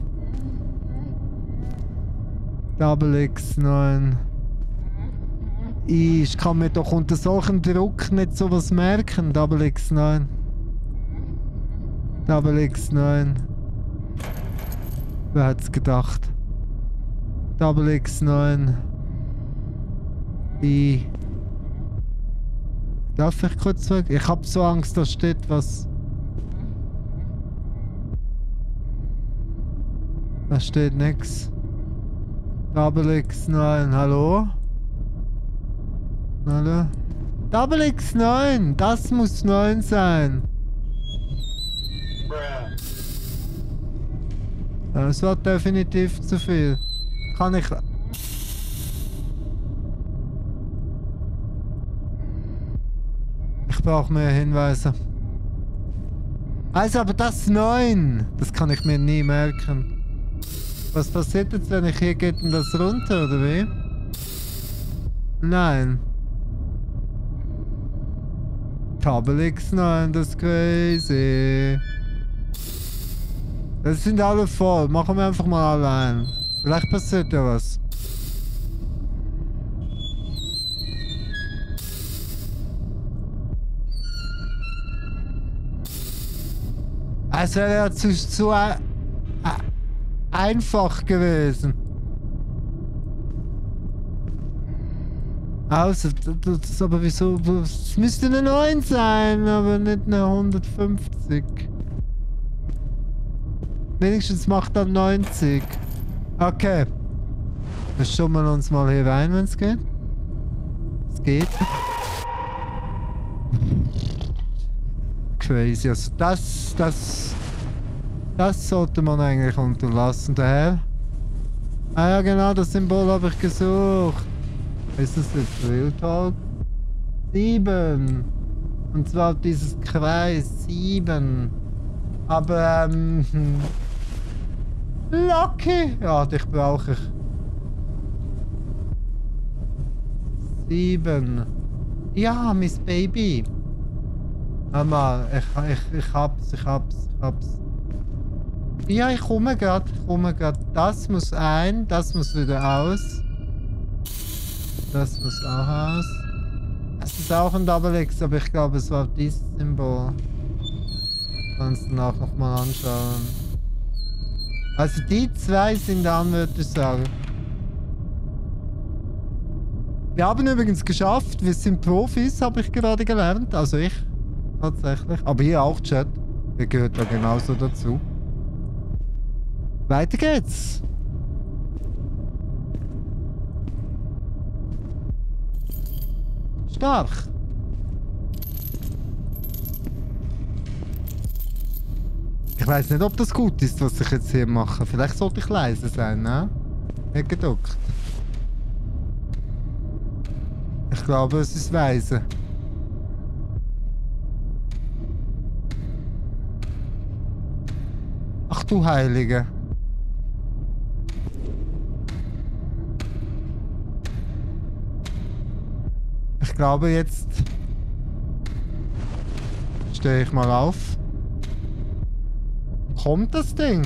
Doppel X neun. Ich kann mir doch unter solchem Druck nicht sowas merken. Doppel X neun. Doppel X neun. Wer hat's gedacht? Doppel X neun. I. Darf ich kurz weg? Ich hab so Angst, da steht was. Da steht nix. Doppel X neun, hallo? Hallo? Doppel X neun, das muss neun sein. Das war definitiv zu viel. Kann ich... Ich brauche mehr Hinweise. Also, aber das neun, das kann ich mir nie merken. Was passiert jetzt, wenn ich hier geht und das runter, oder wie? Nein. Doppel X neun, das ist crazy. Das sind alle voll. Machen wir einfach mal allein. Vielleicht passiert ja was. Es wäre ja zu, zu äh, einfach gewesen. Also, das ist aber wieso? Es müsste eine neun sein, aber nicht eine hundertfünfzig. Wenigstens macht dann neunzig. Okay. Wir schummeln uns mal hier rein, wenn es geht. Es geht. Crazy. Also das, das, das sollte man eigentlich unterlassen, der Herr. Ah ja, genau, das Symbol habe ich gesucht. Ist das jetzt Real Talk? Sieben. Und zwar dieses Kreis sieben. Aber ähm... Lucky! Ja, dich brauche ich. Sieben. Ja, Miss Baby. Hör mal, ich, ich, ich hab's, ich hab's, ich hab's. Ja, ich komme grad, ich komme grad. Das muss ein, das muss wieder aus. Das muss auch aus. Es ist auch ein Double X, aber ich glaube, es war dieses Symbol. Kannst du danach nochmal anschauen. Also die zwei sind an, würde ich sagen. Wir haben übrigens geschafft, wir sind Profis, habe ich gerade gelernt. Also ich, tatsächlich. Aber hier auch Chat. Ihr gehört da genauso dazu. Weiter geht's. Stark. Ich weiß nicht, ob das gut ist, was ich jetzt hier mache. Vielleicht sollte ich leise sein, ne? Nicht geduckt. Ich glaube, es ist weise. Ach du Heilige. Ich glaube, jetzt stehe ich mal auf. Kommt das Ding?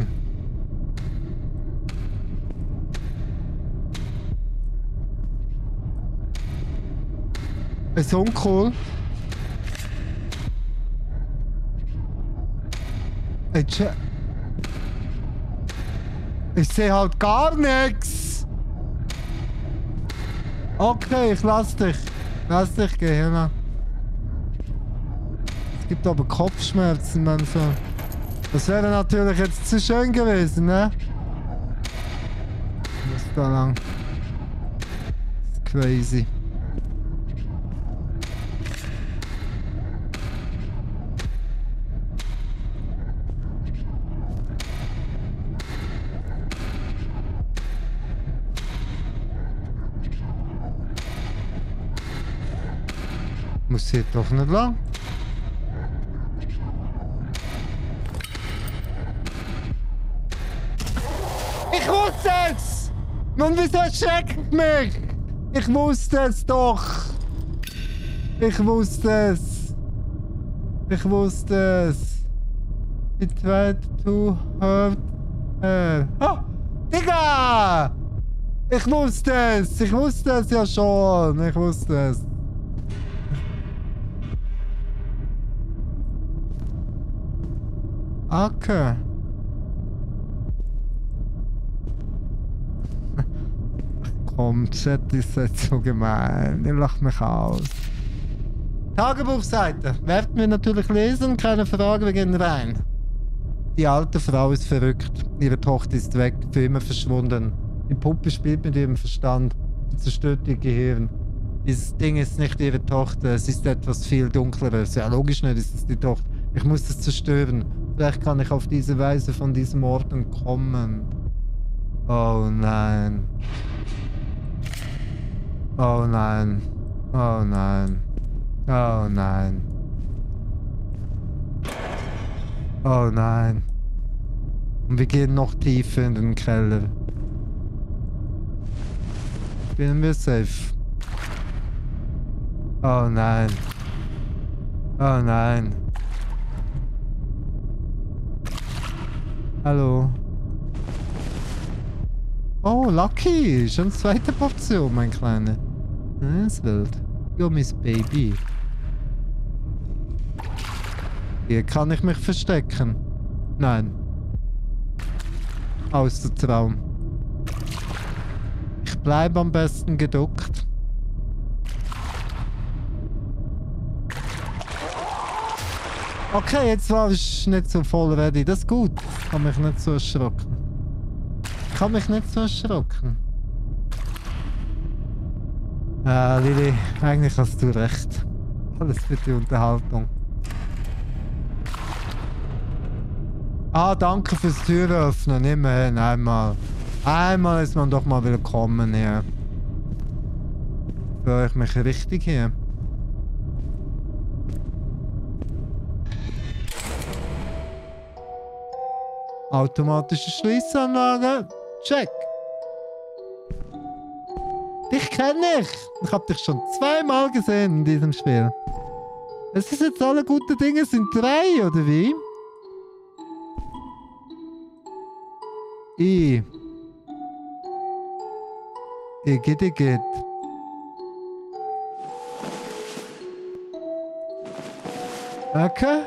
Ist uncool. Ich, ich sehe halt gar nichts. Okay, ich lass dich. Lass dich gehen. Ja. Es gibt aber Kopfschmerzen manchmal. Das wäre natürlich jetzt zu schön gewesen, ne? Was ist da lang? Das ist crazy. Muss hier doch nicht lang. Ich wusste es! Mann, wieso erschreckt mich? Ich wusste es doch! Ich wusste es! Ich wusste es! I tried to hurt her. Oh! Digga! Ich wusste es! Ich wusste es ja schon! Ich wusste es! Okay. Komm, Chat ist jetzt so gemein. Ihr lacht mich aus. Tagebuchseite. Werden wir natürlich lesen. Keine Frage, wir gehen rein. Die alte Frau ist verrückt. Ihre Tochter ist weg, für immer verschwunden. Die Puppe spielt mit ihrem Verstand. Sie zerstört ihr Gehirn. Dieses Ding ist nicht ihre Tochter. Es ist etwas viel Dunkleres. Ja, logisch nicht, ist es die Tochter. Ich muss es zerstören. Vielleicht kann ich auf diese Weise von diesem Ort entkommen. Oh nein. Oh nein. Oh nein. Oh nein. Oh nein. Und wir gehen noch tiefer in den Keller. Spielen wir safe. Oh nein. Oh nein. Hallo. Oh, Lucky. Schon zweite Portion, mein Kleiner. Das ist wild. Jo, Miss Baby. Hier kann ich mich verstecken. Nein. Aus der Traum. Ich bleibe am besten geduckt. Okay, jetzt war ich nicht so voll ready. Das ist gut. Ich kann mich nicht so erschrocken. Ich kann mich nicht so erschrocken. Ah, Lili, eigentlich hast du recht. Alles für die Unterhaltung. Ah, danke fürs Türöffnen. Immerhin einmal. Einmal ist man doch mal willkommen hier. Fühle ich mich richtig hier? Automatische Schließanlage. Check. Dich kenne ich. Ich habe dich schon zweimal gesehen in diesem Spiel. Es ist jetzt alle gute Dinge sind drei, oder wie? I. Igitt, igitt. Okay.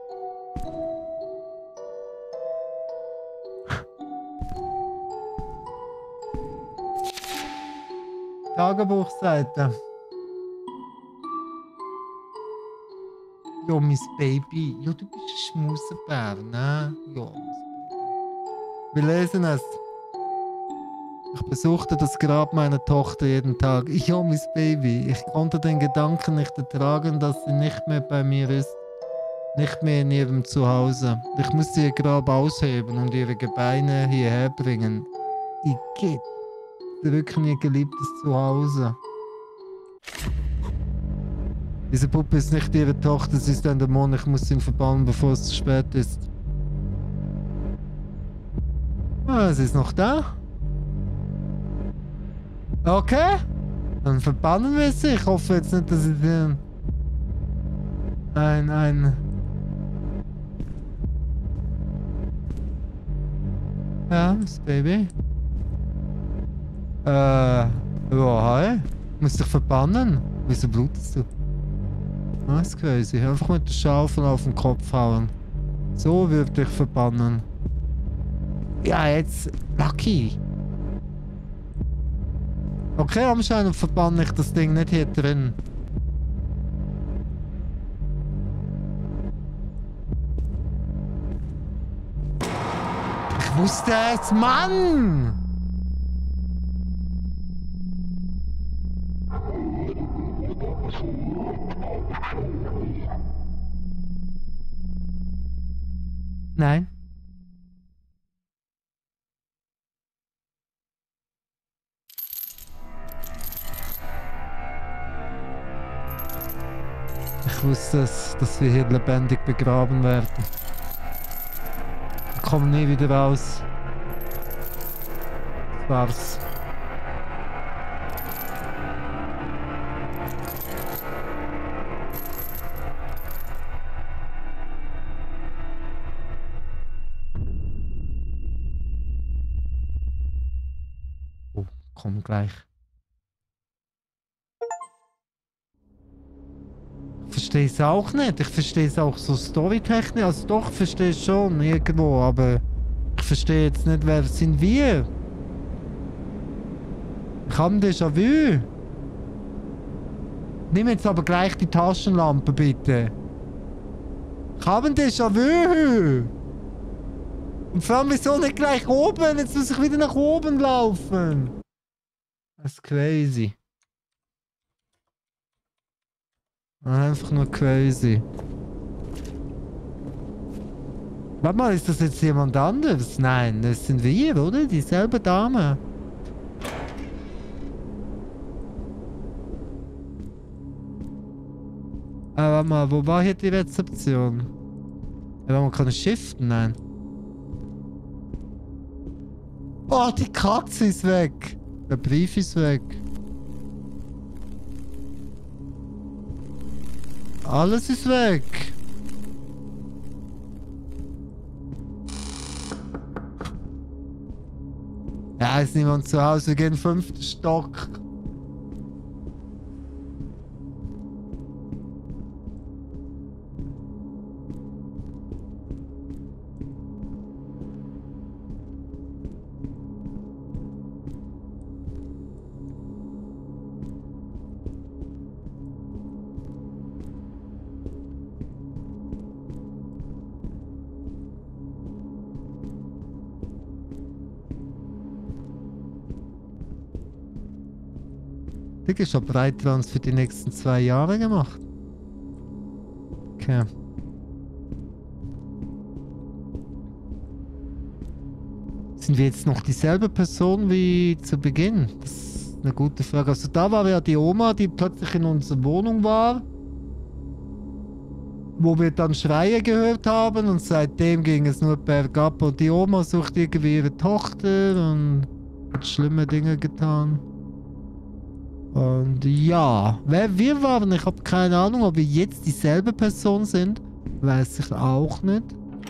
Tagebuchseite. Jo, Miss Baby. Jo, du bist ein Schmusenbär, ne? Jo, Miss Baby. Wir lesen es. Ich besuchte das Grab meiner Tochter jeden Tag. Ich oh, Miss Baby. Ich konnte den Gedanken nicht ertragen, dass sie nicht mehr bei mir ist. Nicht mehr in ihrem Zuhause. Ich musste ihr Grab ausheben und ihre Gebeine hierher bringen. Igitt. Zurück in ihr geliebtes Zuhause. Diese Puppe ist nicht ihre Tochter, sie ist ein Dämon. Ich muss ihn verbannen, bevor es zu spät ist. Ah, sie ist noch da. Okay. Dann verbannen wir sie. Ich hoffe jetzt nicht, dass sie den... Ein, ein... Ja, das Baby. Äh... Ja, hi. Musst dich verbannen. Wieso blutest du? Das ist crazy. Einfach mit der Schaufel auf den Kopf hauen. So würde ich verbannen. Ja, jetzt... Lucky. Okay, anscheinend verbanne ich das Ding nicht hier drin. Ich wusste es, Mann! Nein. Ich wusste es, dass wir hier lebendig begraben werden. Wir kommen nie wieder raus. Das war's. Oh, komm gleich. Ich verstehe es auch nicht. Ich verstehe es auch so storytechnisch. Also doch, ich verstehe es schon irgendwo, aber ich verstehe jetzt nicht, wer sind wir? Ich habe ein Déjà-vu. Nimm jetzt aber gleich die Taschenlampe, bitte. Ich habe ein Déjà-vu. Und vor allem, wieso nicht gleich oben? Jetzt muss ich wieder nach oben laufen. Das ist crazy. Einfach nur crazy. Warte mal, ist das jetzt jemand anderes? Nein, das sind wir, oder? Dieselbe Dame. Ah, warte mal, wo war hier die Rezeption? Ja, man kann shiften, nein. Oh, die Katze ist weg. Der Brief ist weg. Alles ist weg. Ja, ist niemand zu Hause. Wir gehen fünften Stock. Digga, ich hab Breittrans für die nächsten zwei Jahre gemacht. Okay. Sind wir jetzt noch dieselbe Person wie zu Beginn? Das ist eine gute Frage. Also da war ja die Oma, die plötzlich in unserer Wohnung war. Wo wir dann Schreie gehört haben und seitdem ging es nur bergab. Und die Oma sucht irgendwie ihre Tochter und hat schlimme Dinge getan. Und ja, wer wir waren, ich habe keine Ahnung, ob wir jetzt dieselbe Person sind. Weiß ich auch nicht.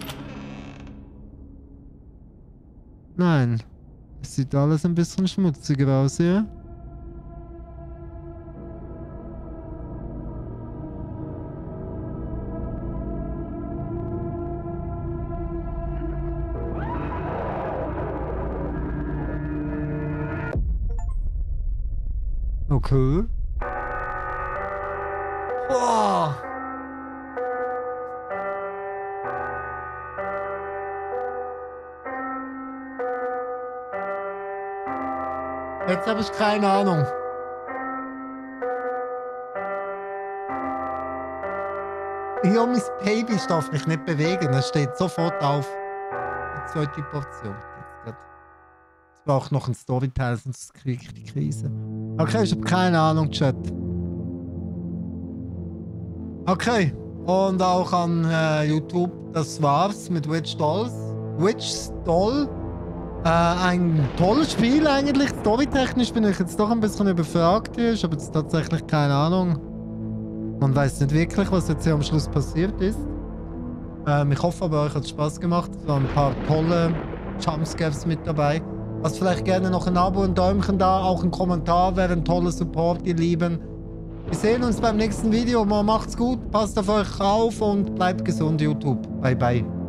Nein. Es sieht alles ein bisschen schmutziger aus hier. Okay. Boah. Jetzt habe ich keine Ahnung. Ja, mein Baby, ich darf mich nicht bewegen. Das steht sofort auf. Die zweite Portion. Jetzt braucht noch ein Storyteil, sonst kriege ich die Krise. Okay, ich habe keine Ahnung, Chat. Okay. Und auch an äh, YouTube, das war's mit Witch Dolls. Witch Doll. Äh, ein tolles Spiel eigentlich. Storytechnisch bin ich jetzt doch ein bisschen überfragt hier. Ich habe jetzt tatsächlich keine Ahnung. Man weiß nicht wirklich, was jetzt hier am Schluss passiert ist. Ähm, ich hoffe aber, euch hat es Spaß gemacht. Es waren ein paar tolle Jumpscares mit dabei. Lasst vielleicht gerne noch ein Abo, ein Däumchen da, auch ein Kommentar, wäre ein toller Support, ihr Lieben. Wir sehen uns beim nächsten Video. Macht's gut, passt auf euch auf und bleibt gesund, YouTube. Bye, bye.